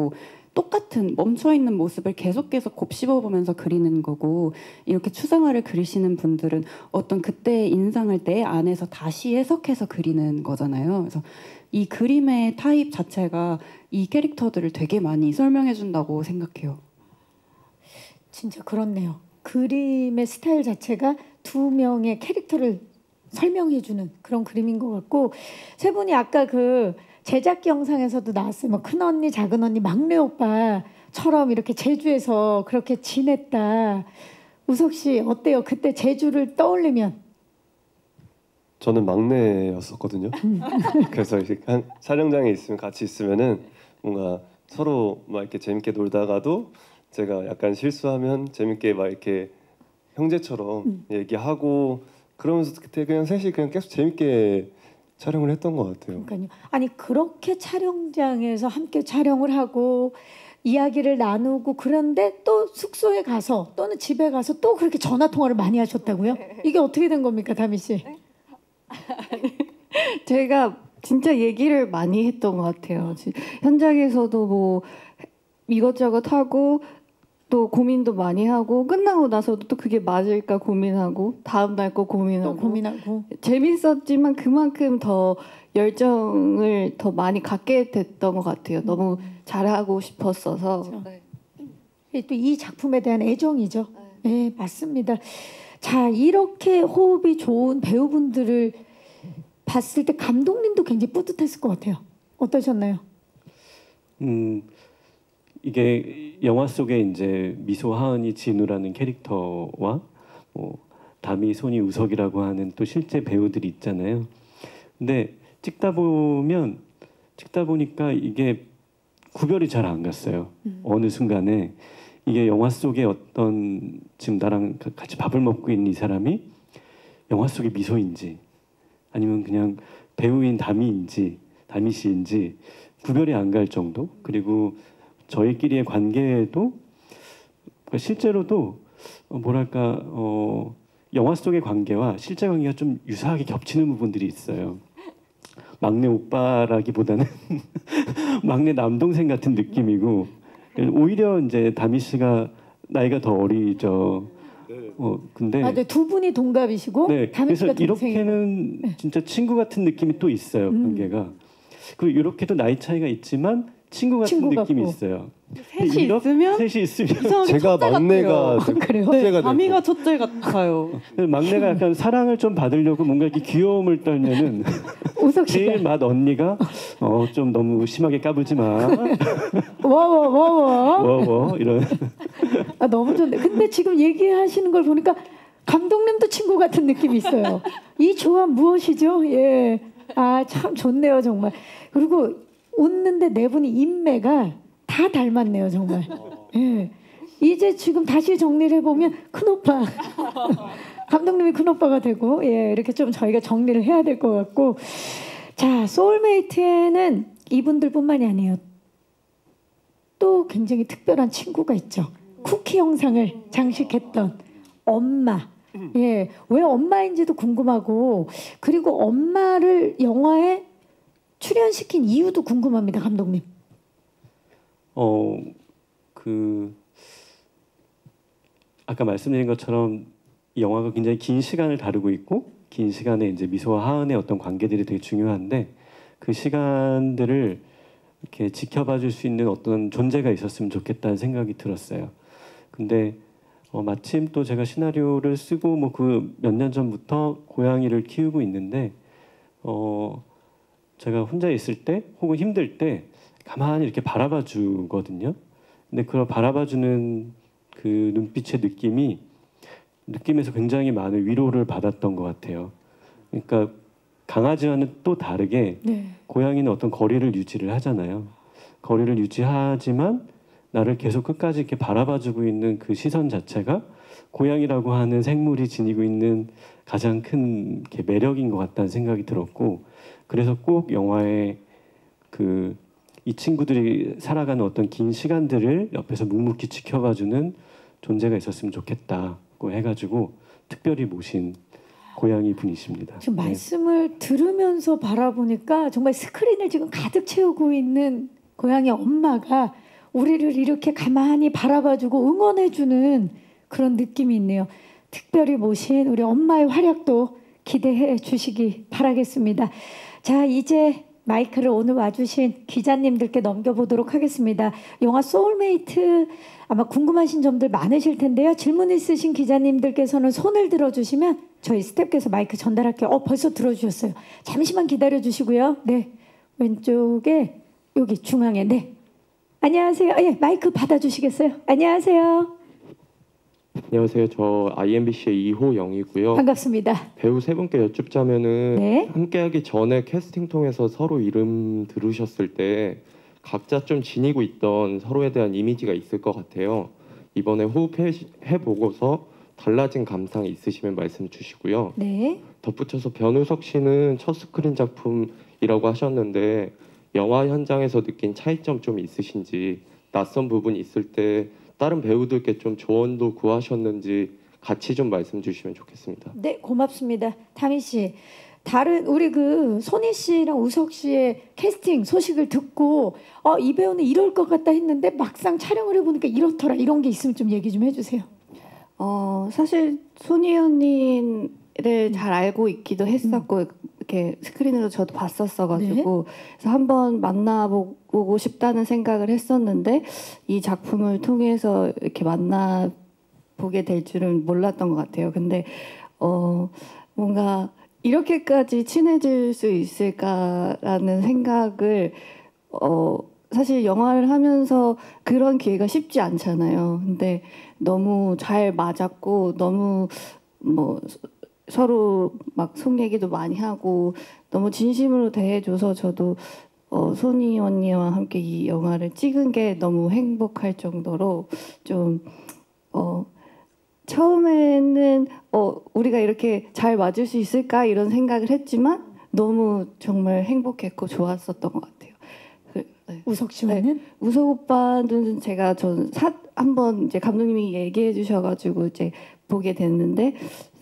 똑같은 멈춰 있는 모습을 계속 곱씹어 보면서 그리는 거고, 이렇게 추상화를 그리시는 분들은 어떤 그때의 인상을 내 안에서 다시 해석해서 그리는 거잖아요. 그래서 이 그림의 타입 자체가 이 캐릭터들을 되게 많이 설명해 준다고 생각해요. 진짜 그렇네요. 그림의 스타일 자체가 두 명의 캐릭터를 설명해주는 그런 그림인 것 같고, 세 분이 아까 그 제작기 영상에서도 나왔어요. 뭐 큰 언니, 작은 언니, 막내 오빠처럼 이렇게 제주에서 그렇게 지냈다. 우석 씨 어때요? 그때 제주를 떠올리면? 저는 막내였었거든요. 그래서 이렇게 촬영장에 있으면 같이 있으면은 뭔가 서로 막 이렇게 재밌게 놀다가도 제가 약간 실수하면 재밌게 막 이렇게 형제처럼 얘기하고 그러면서 그때 그냥 셋이 그냥 계속 재밌게 촬영을 했던 것 같아요. 그러니까요. 아니 그렇게 촬영장에서 함께 촬영을 하고 이야기를 나누고 그런데 또 숙소에 가서 또는 집에 가서 또 그렇게 전화 통화를 많이 하셨다고요? 이게 어떻게 된 겁니까, 다미 씨? 제가 진짜 얘기를 많이 했던 것 같아요. 현장에서도 뭐 이것저것 하고 또 고민도 많이 하고 끝나고 나서도 또 그게 맞을까 고민하고 다음 날 거 고민하고 또 고민하고 재밌었지만 그만큼 더 열정을 더 많이 갖게 됐던 것 같아요. 너무 잘하고 싶었어서. 그렇죠. 또 이 작품에 대한 애정이죠. 네, 맞습니다. 자, 이렇게 호흡이 좋은 배우분들을 봤을 때 감독님도 굉장히 뿌듯했을 것 같아요. 어떠셨나요? 이게 영화 속에 이제 미소 하은이 진우라는 캐릭터와 뭐 담이 손이 우석이라고 하는 또 실제 배우들이 있잖아요. 근데 찍다 보니까 이게 구별이 잘 안 갔어요. 어느 순간에 이게 영화 속에 어떤 지금 나랑 같이 밥을 먹고 있는 이 사람이 영화 속의 미소인지 아니면 그냥 배우인 담이 씨인지 구별이 안 갈 정도. 그리고 저희끼리의 관계도 실제로도 뭐랄까 영화 속의 관계와 실제 관계가 좀 유사하게 겹치는 부분들이 있어요. 막내 오빠라기보다는 막내 남동생 같은 느낌이고 오히려 이제 다미 씨가 나이가 더 어리죠. 근데 네, 두 분이 동갑이시고 네, 다미 그래서 씨가 동생이고. 이렇게는 진짜 친구 같은 느낌이 또 있어요. 관계가. 그리고 이렇게도 나이 차이가 있지만 친구 같은 친구 느낌이 같고. 있어요. 셋이 있으면 셋이 있으면 이상하게 제가 첫째 막내가 같아요. 그래요? 첫째가 다미가 첫째 같아요. 막내가 약간 사랑을 좀 받으려고 뭔가 이렇게 귀여움을 떨면은 우석 제일 씨가 맏 언니가 좀 너무 심하게 까불지 마. 워워워워 이런. 아, 너무 좋네. 근데 지금 얘기하시는 걸 보니까 감독님도 친구 같은 느낌이 있어요. 이 조합 무엇이죠? 예. 아, 참 좋네요, 정말. 그리고 웃는데 네 분이 인매가 다 닮았네요, 정말. 예. 이제 지금 다시 정리를 해보면 큰오빠. 감독님이 큰오빠가 되고, 예, 이렇게 좀 저희가 정리를 해야 될 것 같고. 자, 소울메이트에는 이분들뿐만이 아니에요. 또 굉장히 특별한 친구가 있죠. 쿠키 영상을 장식했던 엄마. 예, 왜 엄마인지도 궁금하고, 그리고 엄마를 영화에 출연시킨 이유도 궁금합니다, 감독님. 아까 말씀드린 것처럼 이 영화가 굉장히 긴 시간을 다루고 있고 긴 시간에 이제 미소와 하은의 어떤 관계들이 되게 중요한데 그 시간들을 이렇게 지켜봐 줄 수 있는 어떤 존재가 있었으면 좋겠다는 생각이 들었어요. 근데 마침 또 제가 시나리오를 쓰고 뭐 그 몇 년 전부터 고양이를 키우고 있는데 제가 혼자 있을 때 혹은 힘들 때 가만히 이렇게 바라봐 주거든요. 근데 그걸 바라봐 주는 그 눈빛의 느낌에서 굉장히 많은 위로를 받았던 것 같아요. 그러니까 강아지와는 또 다르게 고양이는 어떤 거리를 유지를 하잖아요. 거리를 유지하지만 나를 계속 끝까지 이렇게 바라봐주고 있는 그 시선 자체가 고양이라고 하는 생물이 지니고 있는 가장 큰 이렇게 매력인 것 같다는 생각이 들었고, 그래서 꼭 영화에 이 친구들이 살아가는 어떤 긴 시간들을 옆에서 묵묵히 지켜봐주는 존재가 있었으면 좋겠다고 해가지고 특별히 모신 고양이 분이십니다. 지금 말씀을 들으면서 바라보니까 정말 스크린을 지금 가득 채우고 있는 고양이 엄마가 우리를 이렇게 가만히 바라봐주고 응원해주는 그런 느낌이 있네요. 특별히 모신 우리 엄마의 활약도 기대해 주시기 바라겠습니다. 자, 이제 마이크를 오늘 와주신 기자님들께 넘겨보도록 하겠습니다. 영화 소울메이트 아마 궁금하신 점들 많으실 텐데요. 질문 있으신 기자님들께서는 손을 들어주시면 저희 스태프께서 마이크 전달할게요. 벌써 들어주셨어요. 잠시만 기다려주시고요. 네, 왼쪽에 여기 중앙에 네. 안녕하세요. 예, 마이크 받아주시겠어요? 안녕하세요. 안녕하세요. 저 IMBC의 이호영이고요. 반갑습니다. 배우 세 분께 여쭙자면은 네. 함께하기 전에 캐스팅 통해서 서로 이름 들으셨을 때 각자 좀 지니고 있던 서로에 대한 이미지가 있을 것 같아요. 이번에 호흡해 보고서 달라진 감상 있으시면 말씀 주시고요. 네. 덧붙여서 변우석 씨는 첫 스크린 작품이라고 하셨는데 영화 현장에서 느낀 차이점 좀 있으신지, 낯선 부분이 있을 때 다른 배우들께 좀 조언도 구하셨는지 같이 좀 말씀 주시면 좋겠습니다. 네, 고맙습니다. 다미 씨, 다른 우리 그 손희 씨랑 우석 씨의 캐스팅 소식을 듣고 이 배우는 이럴 것 같다 했는데 막상 촬영을 해보니까 이렇더라, 이런 게 있으면 좀 얘기 좀 해주세요. 사실 손희 언니를 잘 알고 있기도 했었고 이렇게 스크린으로 저도 봤었어가지고 그래서 한번 만나보고 싶다는 생각을 했었는데 이 작품을 통해서 이렇게 만나보게 될 줄은 몰랐던 것 같아요. 근데 뭔가 이렇게까지 친해질 수 있을까라는 생각을 사실 영화를 하면서 그런 기회가 쉽지 않잖아요. 근데 너무 잘 맞았고 너무 뭐 서로 막 속 얘기도 많이 하고 너무 진심으로 대해줘서 저도 손희 언니와 함께 이 영화를 찍은 게 너무 행복할 정도로 좀 처음에는 우리가 이렇게 잘 맞을 수 있을까 이런 생각을 했지만 너무 정말 행복했고 좋았었던 것 같아요. 네. 우석 씨와는? 네. 우석 오빠는 제가 한번 이제 감독님이 얘기해 주셔가지고 이제 보게 됐는데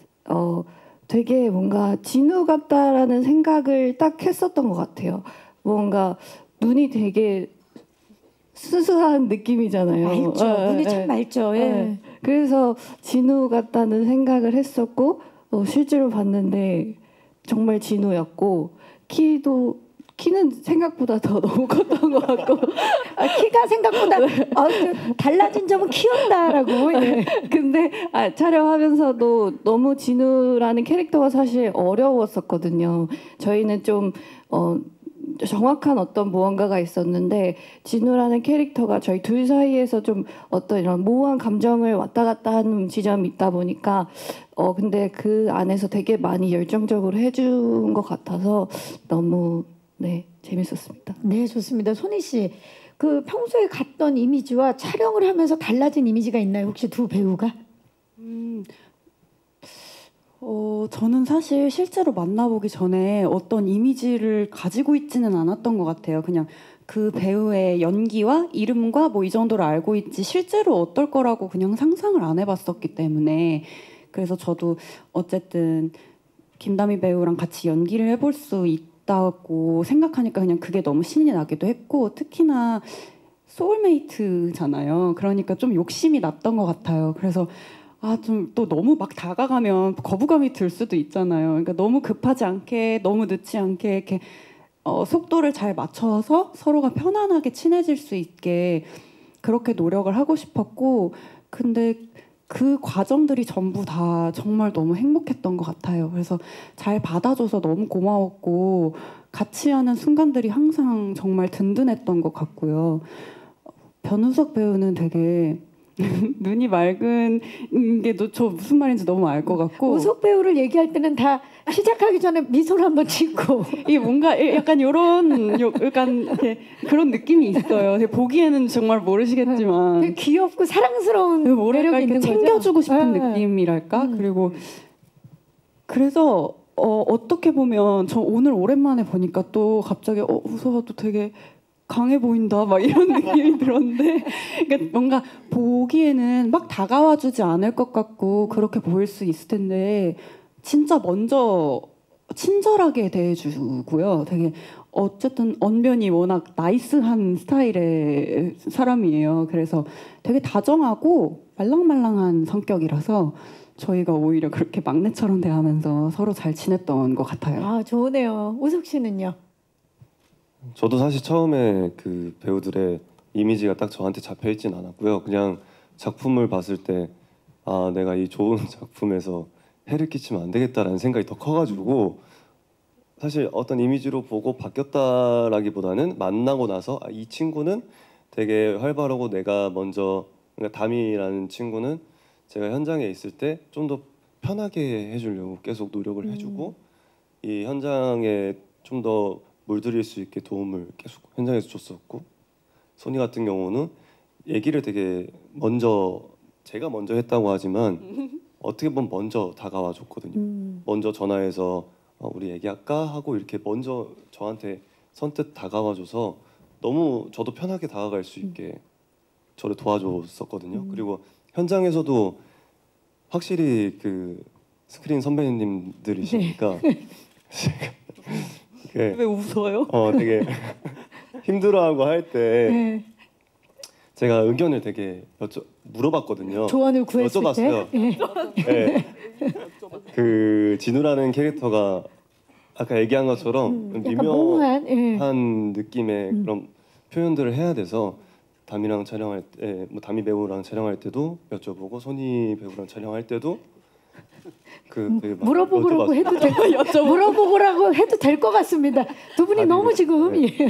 되게 뭔가 진우 같다라는 생각을 딱 했었던 것 같아요. 뭔가 눈이 되게 수수한 느낌이잖아요. 맑죠. 눈이 참 맑죠. 예. 그래서 진우 같다는 생각을 했었고 실제로 봤는데 정말 진우였고 키는 생각보다 더 너무 컸던 것 같고 키가 생각보다 달라진 점은 키였다라고. 예. 근데 촬영하면서도 너무 진우라는 캐릭터가 사실 어려웠었거든요. 저희는 좀 정확한 어떤 무언가가 있었는데 진우라는 캐릭터가 저희 둘 사이에서 좀 어떤 이런 모호한 감정을 왔다 갔다 하는 지점이 있다 보니까 근데 그 안에서 되게 많이 열정적으로 해준 것 같아서 너무 재밌었습니다. 네, 좋습니다. 손희 씨, 그 평소에 갔던 이미지와 촬영을 하면서 달라진 이미지가 있나요? 혹시 두 배우가? 저는 사실 실제로 만나보기 전에 어떤 이미지를 가지고 있지는 않았던 것 같아요. 그냥 그 배우의 연기와 이름과 뭐 이 정도를 알고 있지 실제로 어떨 거라고 그냥 상상을 안 해봤었기 때문에 그래서 저도 어쨌든 김다미 배우랑 같이 연기를 해볼 수 있다고 생각하니까 그냥 그게 너무 신이 나기도 했고 특히나 소울메이트잖아요. 그러니까 좀 욕심이 났던 것 같아요. 그래서 좀 또 너무 막 다가가면 거부감이 들 수도 있잖아요. 그러니까 너무 급하지 않게 너무 늦지 않게 이렇게 속도를 잘 맞춰서 서로가 편안하게 친해질 수 있게 그렇게 노력을 하고 싶었고 근데 그 과정들이 전부 다 정말 너무 행복했던 것 같아요. 그래서 잘 받아줘서 너무 고마웠고 같이 하는 순간들이 항상 정말 든든했던 것 같고요. 변우석 배우는 되게 눈이 맑은 게 저 무슨 말인지 너무 알 것 같고 우석 배우를 얘기할 때는 다 시작하기 전에 미소를 한번 짓고 이게 뭔가 약간 약간 그런 느낌이 있어요. 보기에는 정말 모르시겠지만 되게 귀엽고 사랑스러운 매력이 있는 거죠. 챙겨주고 싶은 느낌이랄까. 그리고 그래서 어떻게 보면 저 오늘 오랜만에 보니까 또 갑자기 우석아도 되게 강해 보인다 막 이런 느낌이 들었는데 그러니까 뭔가 보기에는 막 다가와주지 않을 것 같고 그렇게 보일 수 있을 텐데 진짜 먼저 친절하게 대해주고요. 되게 어쨌든 언변이 워낙 나이스한 스타일의 사람이에요. 그래서 되게 다정하고 말랑말랑한 성격이라서 저희가 오히려 그렇게 막내처럼 대하면서 서로 잘 지냈던 것 같아요. 아, 좋으네요. 우석 씨는요? 저도 사실 처음에 그 배우들의 이미지가 딱 저한테 잡혀 있진 않았고요. 그냥 작품을 봤을 때 아, 내가 이 좋은 작품에서 해를 끼치면 안 되겠다라는 생각이 더 커가지고 사실 어떤 이미지로 보고 바뀌었다라기보다는 만나고 나서 아, 이 친구는 되게 활발하고 내가 먼저 그러니까 담이라는 친구는 제가 현장에 있을 때 좀 더 편하게 해주려고 계속 노력을 해주고 이 현장에 좀 더 물들일 수 있게 도움을 계속 현장에서 줬었고 소니 같은 경우는 얘기를 되게 먼저 제가 먼저 했다고 하지만 어떻게 보면 먼저 다가와 줬거든요. 먼저 전화해서 우리 얘기할까 하고 이렇게 먼저 저한테 선뜻 다가와줘서 너무 저도 편하게 다가갈 수 있게 저를 도와줬었거든요. 그리고 현장에서도 확실히 그 스크린 선배님들이시니까 왜 웃어요? 되게 힘들어하고 할 때 네. 제가 의견을 되게 물어봤거든요. 조언을 구했을 여쭤봤어요. 때? 네. 그 진우라는 캐릭터가 아까 얘기한 것처럼 약간 몽환, 예. 미묘한 느낌의 그런 표현들을 해야 돼서 담이랑 촬영할 때, 뭐 담이 배우랑 촬영할 때도 여쭤보고 소니 배우랑 촬영할 때도 물어보라고 해도 물어보라고 해도 될 것 같습니다. 두 분이 너무 지금 네. 예.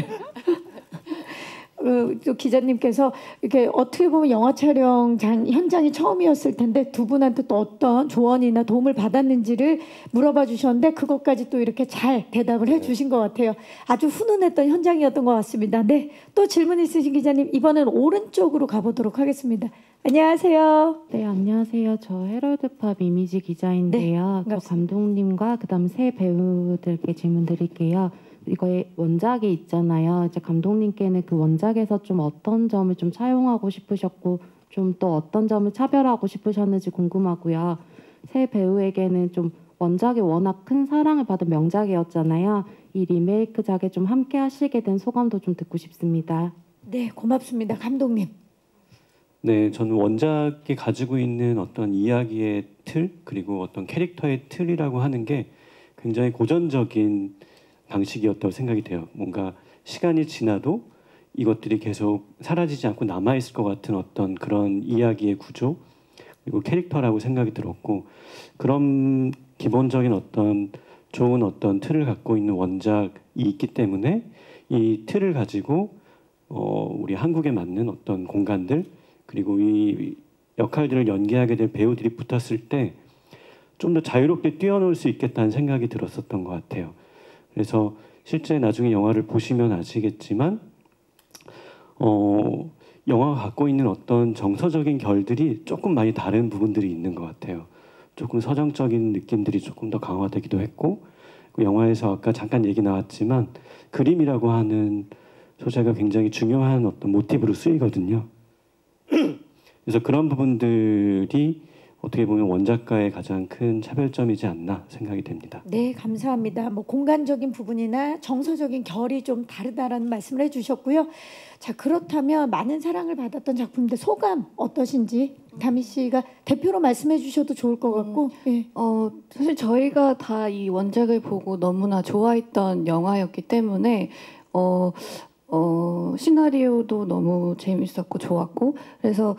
또 기자님께서 이렇게 어떻게 보면 영화 촬영 현장이 처음이었을 텐데 두 분한테 또 어떤 조언이나 도움을 받았는지를 물어봐 주셨는데 그것까지 또 이렇게 잘 대답을 해주신 것 같아요. 아주 훈훈했던 현장이었던 것 같습니다. 네, 또 질문 있으신 기자님 이번엔 오른쪽으로 가보도록 하겠습니다. 안녕하세요. 네, 안녕하세요. 저 헤럴드팝 이미지 기자인데요. 네, 저 감독님과 그다음 새 배우들께 질문 드릴게요. 이거에 원작이 있잖아요. 이제 감독님께는 그 원작에서 좀 어떤 점을 좀 차용하고 싶으셨고 좀 또 어떤 점을 차별하고 싶으셨는지 궁금하고요. 새 배우에게는 좀 원작이 워낙 큰 사랑을 받은 명작이었잖아요. 이 리메이크작에 좀 함께 하시게 된 소감도 좀 듣고 싶습니다. 네, 고맙습니다. 감독님. 네, 저는 원작이 가지고 있는 어떤 이야기의 틀 그리고 어떤 캐릭터의 틀이라고 하는 게 굉장히 고전적인 방식이었다고 생각이 돼요. 뭔가 시간이 지나도 이것들이 계속 사라지지 않고 남아있을 것 같은 어떤 그런 이야기의 구조 그리고 캐릭터라고 생각이 들었고 그런 기본적인 어떤 좋은 어떤 틀을 갖고 있는 원작이 있기 때문에 이 틀을 가지고 우리 한국에 맞는 어떤 공간들 그리고 이 역할들을 연기하게 될 배우들이 붙었을 때 좀 더 자유롭게 뛰어놀 수 있겠다는 생각이 들었었던 것 같아요. 그래서 실제 나중에 영화를 보시면 아시겠지만 영화가 갖고 있는 어떤 정서적인 결들이 조금 많이 다른 부분들이 있는 것 같아요. 조금 서정적인 느낌들이 조금 더 강화되기도 했고 그 영화에서 아까 잠깐 얘기 나왔지만 그림이라고 하는 소재가 굉장히 중요한 어떤 모티브로 쓰이거든요. 그래서 그런 부분들이 어떻게 보면 원작과의 가장 큰 차별점이지 않나 생각이 됩니다. 네, 감사합니다. 뭐 공간적인 부분이나 정서적인 결이 좀 다르다라는 말씀을 해주셨고요. 자, 그렇다면 많은 사랑을 받았던 작품인데 소감 어떠신지 다미 씨가 대표로 말씀해 주셔도 좋을 것 같고. 예. 사실 저희가 다 이 원작을 보고 너무나 좋아했던 영화였기 때문에 시나리오도 너무 재밌었고 좋았고 그래서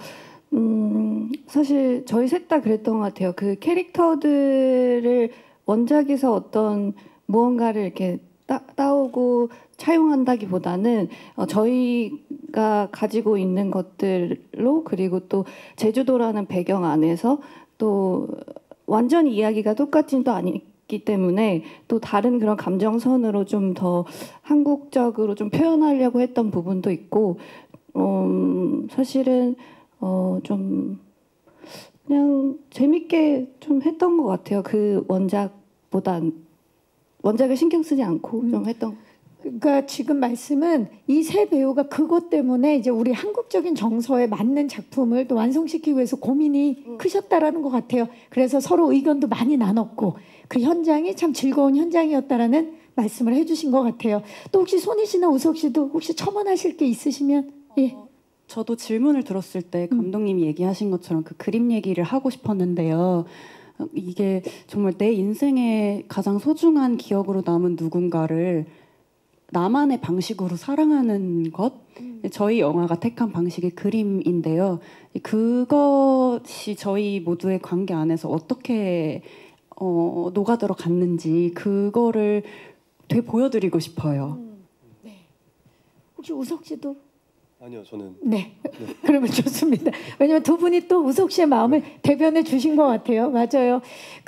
사실 저희 셋 다 그랬던 것 같아요. 그 캐릭터들을 원작에서 어떤 무언가를 이렇게 따오고 차용한다기보다는 저희가 가지고 있는 것들로 그리고 또 제주도라는 배경 안에서 또 완전히 이야기가 똑같진 또 아니기 때문에 또 다른 그런 감정선으로 좀 더 한국적으로 좀 표현하려고 했던 부분도 있고 사실은 좀 그냥 재밌게 좀 했던 것 같아요. 그 원작보단 원작을 신경 쓰지 않고 좀 했던. 그러니까 지금 말씀은 이 세 배우가 그것 때문에 이제 우리 한국적인 정서에 맞는 작품을 또 완성시키기 위해서 고민이 크셨다라는 것 같아요. 그래서 서로 의견도 많이 나눴고 그 현장이 참 즐거운 현장이었다라는 말씀을 해주신 것 같아요. 또 혹시 손희 씨나 우석 씨도 혹시 첨언하실 게 있으시면 예. 저도 질문을 들었을 때 감독님이 얘기하신 것처럼 그 그림 얘기를 하고 싶었는데요. 이게 정말 내 인생의 가장 소중한 기억으로 남은 누군가를 나만의 방식으로 사랑하는 것, 저희 영화가 택한 방식의 그림인데요. 그것이 저희 모두의 관계 안에서 어떻게 녹아들어 갔는지 그거를 되게 보여드리고 싶어요. 네. 혹시 우석 씨도? 아니요, 저는 네. 그러면 좋습니다. 왜냐면 두 분이 또 우석 씨의 마음을 대변해 주신 것 같아요. 맞아요.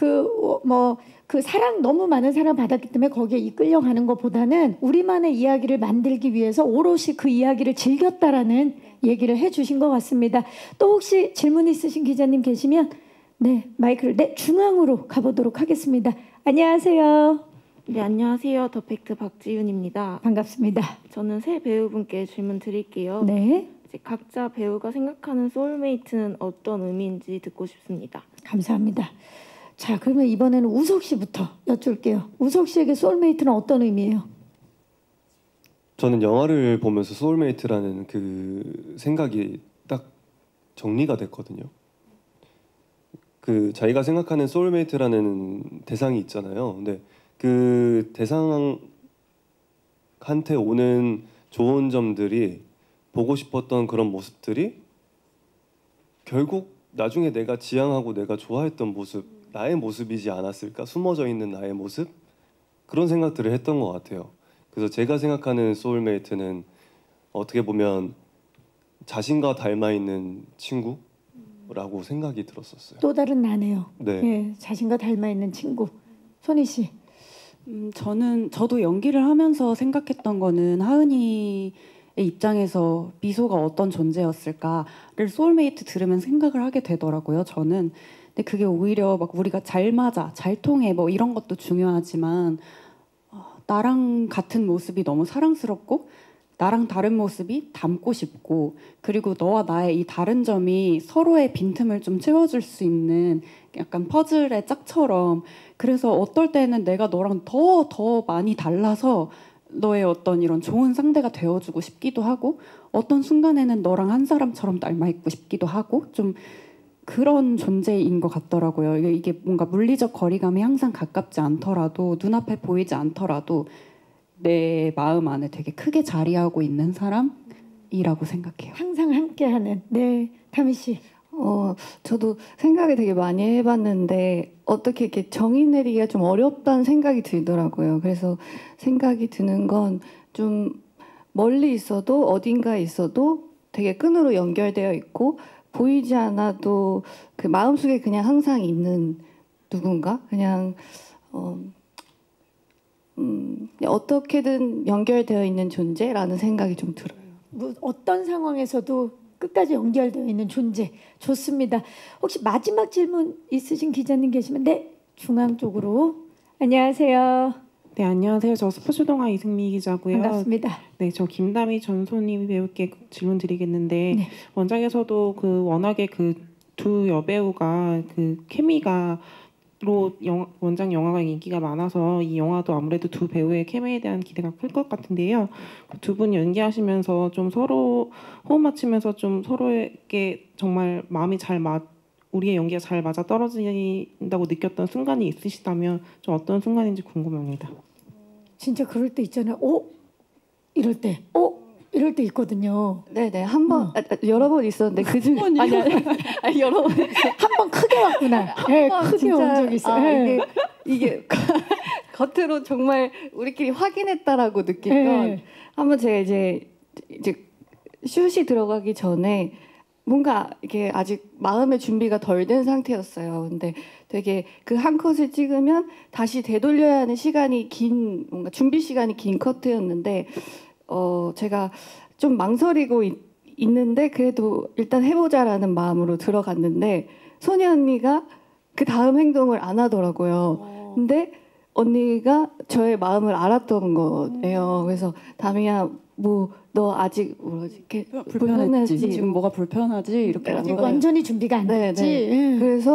그 사랑, 너무 많은 사랑 받았기 때문에 거기에 이끌려가는 것보다는 우리만의 이야기를 만들기 위해서 오롯이 그 이야기를 즐겼다라는 얘기를 해주신 것 같습니다. 또 혹시 질문 있으신 기자님 계시면 네, 마이크를 중앙으로 가보도록 하겠습니다. 안녕하세요. 네, 안녕하세요. 더팩트 박지윤입니다. 반갑습니다. 저는 세 배우분께 질문 드릴게요. 네. 이제 각자 배우가 생각하는 소울메이트는 어떤 의미인지 듣고 싶습니다. 감사합니다. 자, 그러면 이번에는 우석 씨부터 여쭐게요. 우석 씨에게 소울메이트는 어떤 의미예요? 저는 영화를 보면서 소울메이트라는 그 생각이 딱 정리가 됐거든요. 그 자기가 생각하는 소울메이트라는 대상이 있잖아요. 근데 그 대상한테 오는 좋은 점들이, 보고 싶었던 그런 모습들이 결국 나중에 내가 지향하고 내가 좋아했던 모습, 나의 모습이지 않았을까? 숨어져 있는 나의 모습? 그런 생각들을 했던 것 같아요. 그래서 제가 생각하는 소울메이트는 어떻게 보면 자신과 닮아 있는 친구라고 생각이 들었었어요. 또 다른 나네요. 네. 예, 자신과 닮아 있는 친구. 손희 씨. 저도 연기를 하면서 생각했던 거는 하은이의 입장에서 미소가 어떤 존재였을까를 소울메이트 들으면 생각을 하게 되더라고요. 저는. 근데 그게 오히려 막 우리가 잘 맞아, 잘 통해 뭐 이런 것도 중요하지만 나랑 같은 모습이 너무 사랑스럽고 나랑 다른 모습이 닮고 싶고, 그리고 너와 나의 이 다른 점이 서로의 빈틈을 좀 채워줄 수 있는 약간 퍼즐의 짝처럼, 그래서 어떨 때는 내가 너랑 더 많이 달라서 너의 어떤 이런 좋은 상대가 되어주고 싶기도 하고, 어떤 순간에는 너랑 한 사람처럼 닮아있고 싶기도 하고, 좀 그런 존재인 것 같더라고요. 이게 뭔가 물리적 거리감이 항상 가깝지 않더라도, 눈앞에 보이지 않더라도 내 마음 안에 되게 크게 자리하고 있는 사람이라고 생각해요. 항상 함께하는. 네, 타미 씨. 저도 생각을 되게 많이 해봤는데 어떻게 이렇게 정의 내리기가 좀 어렵다는 생각이 들더라고요. 그래서 생각이 드는 건 좀 멀리 있어도 어딘가에 있어도 되게 끈으로 연결되어 있고 보이지 않아도 그 마음속에 그냥 항상 있는 누군가, 그냥 어떻게든 연결되어 있는 존재라는 생각이 좀 들어요. 뭐 어떤 상황에서도 끝까지 연결되어 있는 존재. 좋습니다. 혹시 마지막 질문 있으신 기자님 계시면 네, 중앙 쪽으로. 안녕하세요. 네, 안녕하세요. 저 스포츠동아 이승미 기자고요. 반갑습니다. 네, 저 김다미 전소님 배우께 질문 드리겠는데 네. 원작에서도 그 워낙에 그 두 여배우가 그 케미가 원작 영화가 인기가 많아서 이 영화도 아무래도 두 배우의 케미에 대한 기대가 클 것 같은데요. 두 분 연기하시면서 좀 서로 호흡 맞추면서 좀 서로에게 정말 마음이 우리의 연기가 잘 맞아 떨어진다고 느꼈던 순간이 있으시다면 좀 어떤 순간인지 궁금합니다. 진짜 그럴 때 있잖아요. 이럴 때. 이럴 때 있거든요. 네네, 한 번, 여러 번 있었는데 그중 아니 여러 번 한 번 크게 왔구나. 네, 크게 온 적이 있어요. 네. 이게 겉으로 정말 우리끼리 확인했다라고 느낀 건, 네. 한번 제가 이제 슛이 들어가기 전에 뭔가 이게 아직 마음의 준비가 덜 된 상태였어요. 근데 되게 그 한 컷을 찍으면 다시 되돌려야 하는 시간이 긴, 뭔가 준비 시간이 긴 커트였는데 제가 좀 망설이고 있는데 그래도 일단 해보자라는 마음으로 들어갔는데 소니 언니가 그 다음 행동을 안 하더라고요. 근데 언니가 저의 마음을 알았던 거예요. 그래서 다미야, 뭐 너 아직 이렇게 불편했지. 지금 뭐가 불편하지? 이렇게 아직 완전히 준비가 안 됐지. 그래서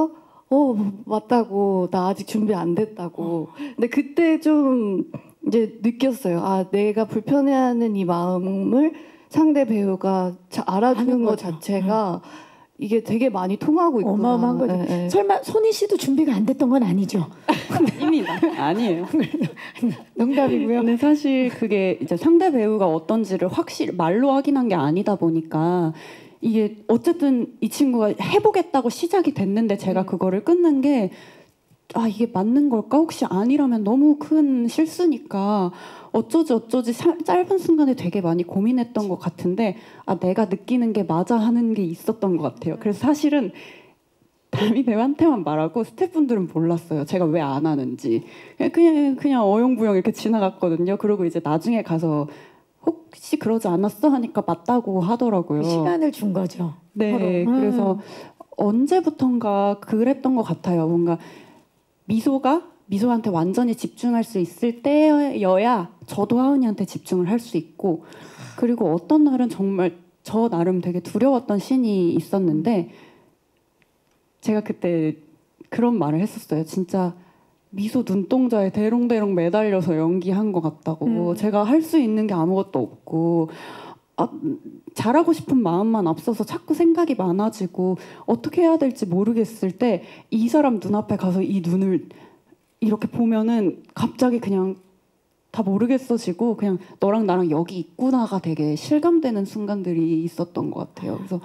맞다고, 나 아직 준비 안 됐다고. 근데 그때 좀 이제 느꼈어요. 아, 내가 불편해하는 이 마음을 상대 배우가 알아주는 것 자체가 이게 되게 많이 통하고 있구나. 어마어마한 거죠. 네. 설마 손희 씨도 준비가 안 됐던 건 아니죠? 아닙니다. 아니에요. 농담이고요. 근데 사실 그게 이제 상대 배우가 어떤지를 확실히 말로 확인한 게 아니다 보니까 이게 어쨌든 이 친구가 해보겠다고 시작이 됐는데 제가 그거를 끊는 게 이게 맞는 걸까? 혹시 아니라면 너무 큰 실수니까 어쩌지 짧은 순간에 되게 많이 고민했던 것 같은데 내가 느끼는 게 맞아 하는 게 있었던 것 같아요. 그래서 사실은 담이 배우한테만 말하고 스태프분들은 몰랐어요. 제가 왜 안 하는지. 그냥 어영부영 이렇게 지나갔거든요. 그리고 이제 나중에 가서 혹시 그러지 않았어? 하니까 맞다고 하더라고요. 시간을 준 거죠. 네. 그래서 언제부턴가 그랬던 것 같아요. 뭔가 미소한테 완전히 집중할 수 있을 때여야 저도 하은이한테 집중을 할 수 있고, 그리고 어떤 날은 정말 저 나름 되게 두려웠던 씬이 있었는데 제가 그때 그런 말을 했었어요. 진짜 미소 눈동자에 대롱대롱 매달려서 연기한 것 같다고. 제가 할 수 있는 게 아무것도 없고 잘하고 싶은 마음만 앞서서 자꾸 생각이 많아지고 어떻게 해야 될지 모르겠을 때 이 사람 눈앞에 가서 이 눈을 이렇게 보면은 갑자기 그냥 다 모르겠어지고 그냥 너랑 나랑 여기 있구나가 되게 실감되는 순간들이 있었던 것 같아요. 그래서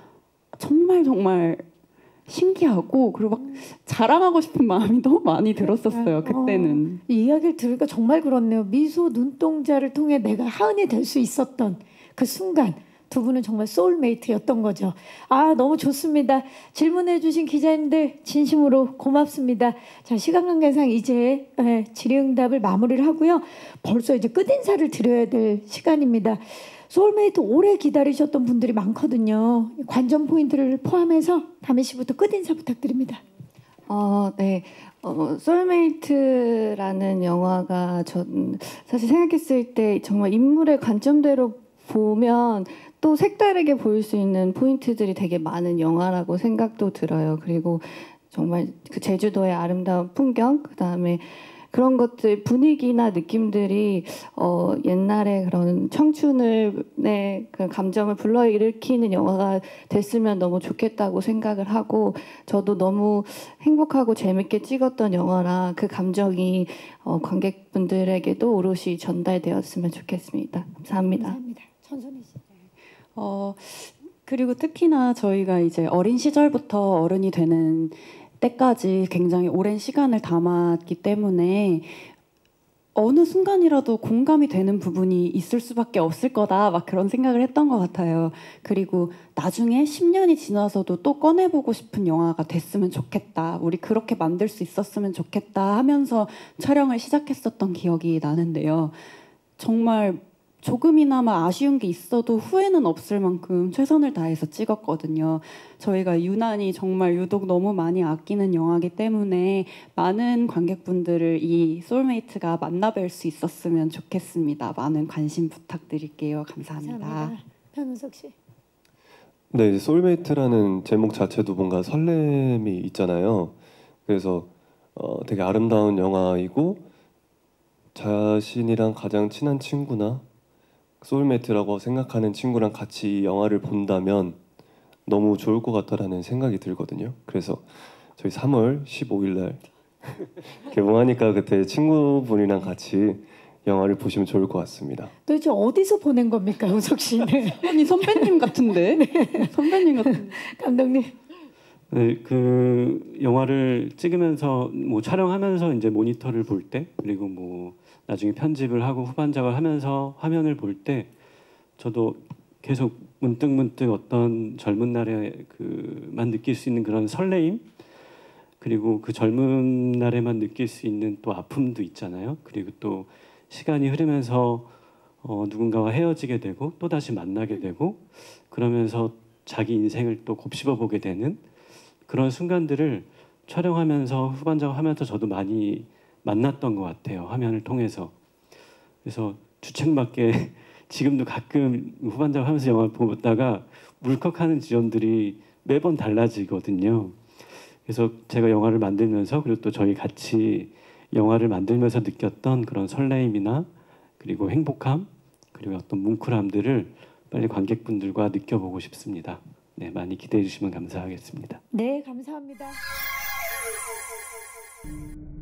정말 신기하고 그리고 막 자랑하고 싶은 마음이 너무 많이 들었었어요. 그때는. 이 이야기를 들으니까 정말 그렇네요. 미소 눈동자를 통해 내가 하은이 될 수 있었던 그 순간 두 분은 정말 소울메이트였던 거죠. 너무 좋습니다. 질문해 주신 기자님들 진심으로 고맙습니다. 자, 시간 관계상 이제 질의응답을 마무리를 하고요. 벌써 이제 끝인사를 드려야 될 시간입니다. 소울메이트 오래 기다리셨던 분들이 많거든요. 관전 포인트를 포함해서 다미 씨부터 끝인사 부탁드립니다. 네. 소울메이트라는 영화가 전 사실 생각했을 때 정말 인물의 관점대로 보면 또 색다르게 보일 수 있는 포인트들이 되게 많은 영화라고 생각도 들어요. 그리고 정말 그 제주도의 아름다운 풍경, 그다음에 그런 것들 분위기나 느낌들이 옛날에 그런 청춘의 그 감정을 불러일으키는 영화가 됐으면 너무 좋겠다고 생각을 하고, 저도 너무 행복하고 재밌게 찍었던 영화라 그 감정이 관객분들에게도 오롯이 전달되었으면 좋겠습니다. 감사합니다. 감사합니다. 천선희 씨. 그리고 특히나 저희가 이제 어린 시절부터 어른이 되는 때까지 굉장히 오랜 시간을 담았기 때문에 어느 순간이라도 공감이 되는 부분이 있을 수밖에 없을 거다, 막 그런 생각을 했던 것 같아요. 그리고 나중에 10년이 지나서도 또 꺼내보고 싶은 영화가 됐으면 좋겠다, 우리 그렇게 만들 수 있었으면 좋겠다 하면서 촬영을 시작했었던 기억이 나는데요. 정말 조금이나마 아쉬운 게 있어도 후회는 없을 만큼 최선을 다해서 찍었거든요. 저희가 유난히 정말 유독 너무 많이 아끼는 영화이기 때문에 많은 관객분들을 이 소울메이트가 만나뵐 수 있었으면 좋겠습니다. 많은 관심 부탁드릴게요. 감사합니다. 변은석 씨. 네, 소울메이트라는 제목 자체도 뭔가 설렘이 있잖아요. 그래서 되게 아름다운 영화이고 자신이랑 가장 친한 친구나 소울메이트라고 생각하는 친구랑 같이 영화를 본다면 너무 좋을 것 같다라는 생각이 들거든요. 그래서 저희 3월 15일 날 개봉하니까 그때 친구분이랑 같이 영화를 보시면 좋을 것 같습니다. 도대체 어디서 보낸 겁니까, 우석 씨는? 아니 선배님 같은데? 선배님 같은. 감독님. 네, 그 영화를 찍으면서 뭐 촬영하면서 이제 모니터를 볼 때, 그리고 뭐 나중에 편집을 하고 후반작을 하면서 화면을 볼 때 저도 계속 문득 어떤 젊은 날에 그만 느낄 수 있는 그런 설레임, 그리고 그 젊은 날에만 느낄 수 있는 또 아픔도 있잖아요. 그리고 또 시간이 흐르면서 누군가와 헤어지게 되고 또 다시 만나게 되고 그러면서 자기 인생을 또 곱씹어 보게 되는 그런 순간들을 촬영하면서 후반작을 하면서 저도 많이 만났던 것 같아요. 화면을 통해서. 그래서 주책맞게 지금도 가끔 후반작을 하면서 영화를 보다가 울컥하는 지점들이 매번 달라지거든요. 그래서 제가 영화를 만들면서 그리고 또 저희 같이 영화를 만들면서 느꼈던 그런 설레임이나 그리고 행복함 그리고 어떤 뭉클함들을 빨리 관객분들과 느껴보고 싶습니다. 네, 많이 기대해 주시면 감사하겠습니다. 네, 감사합니다.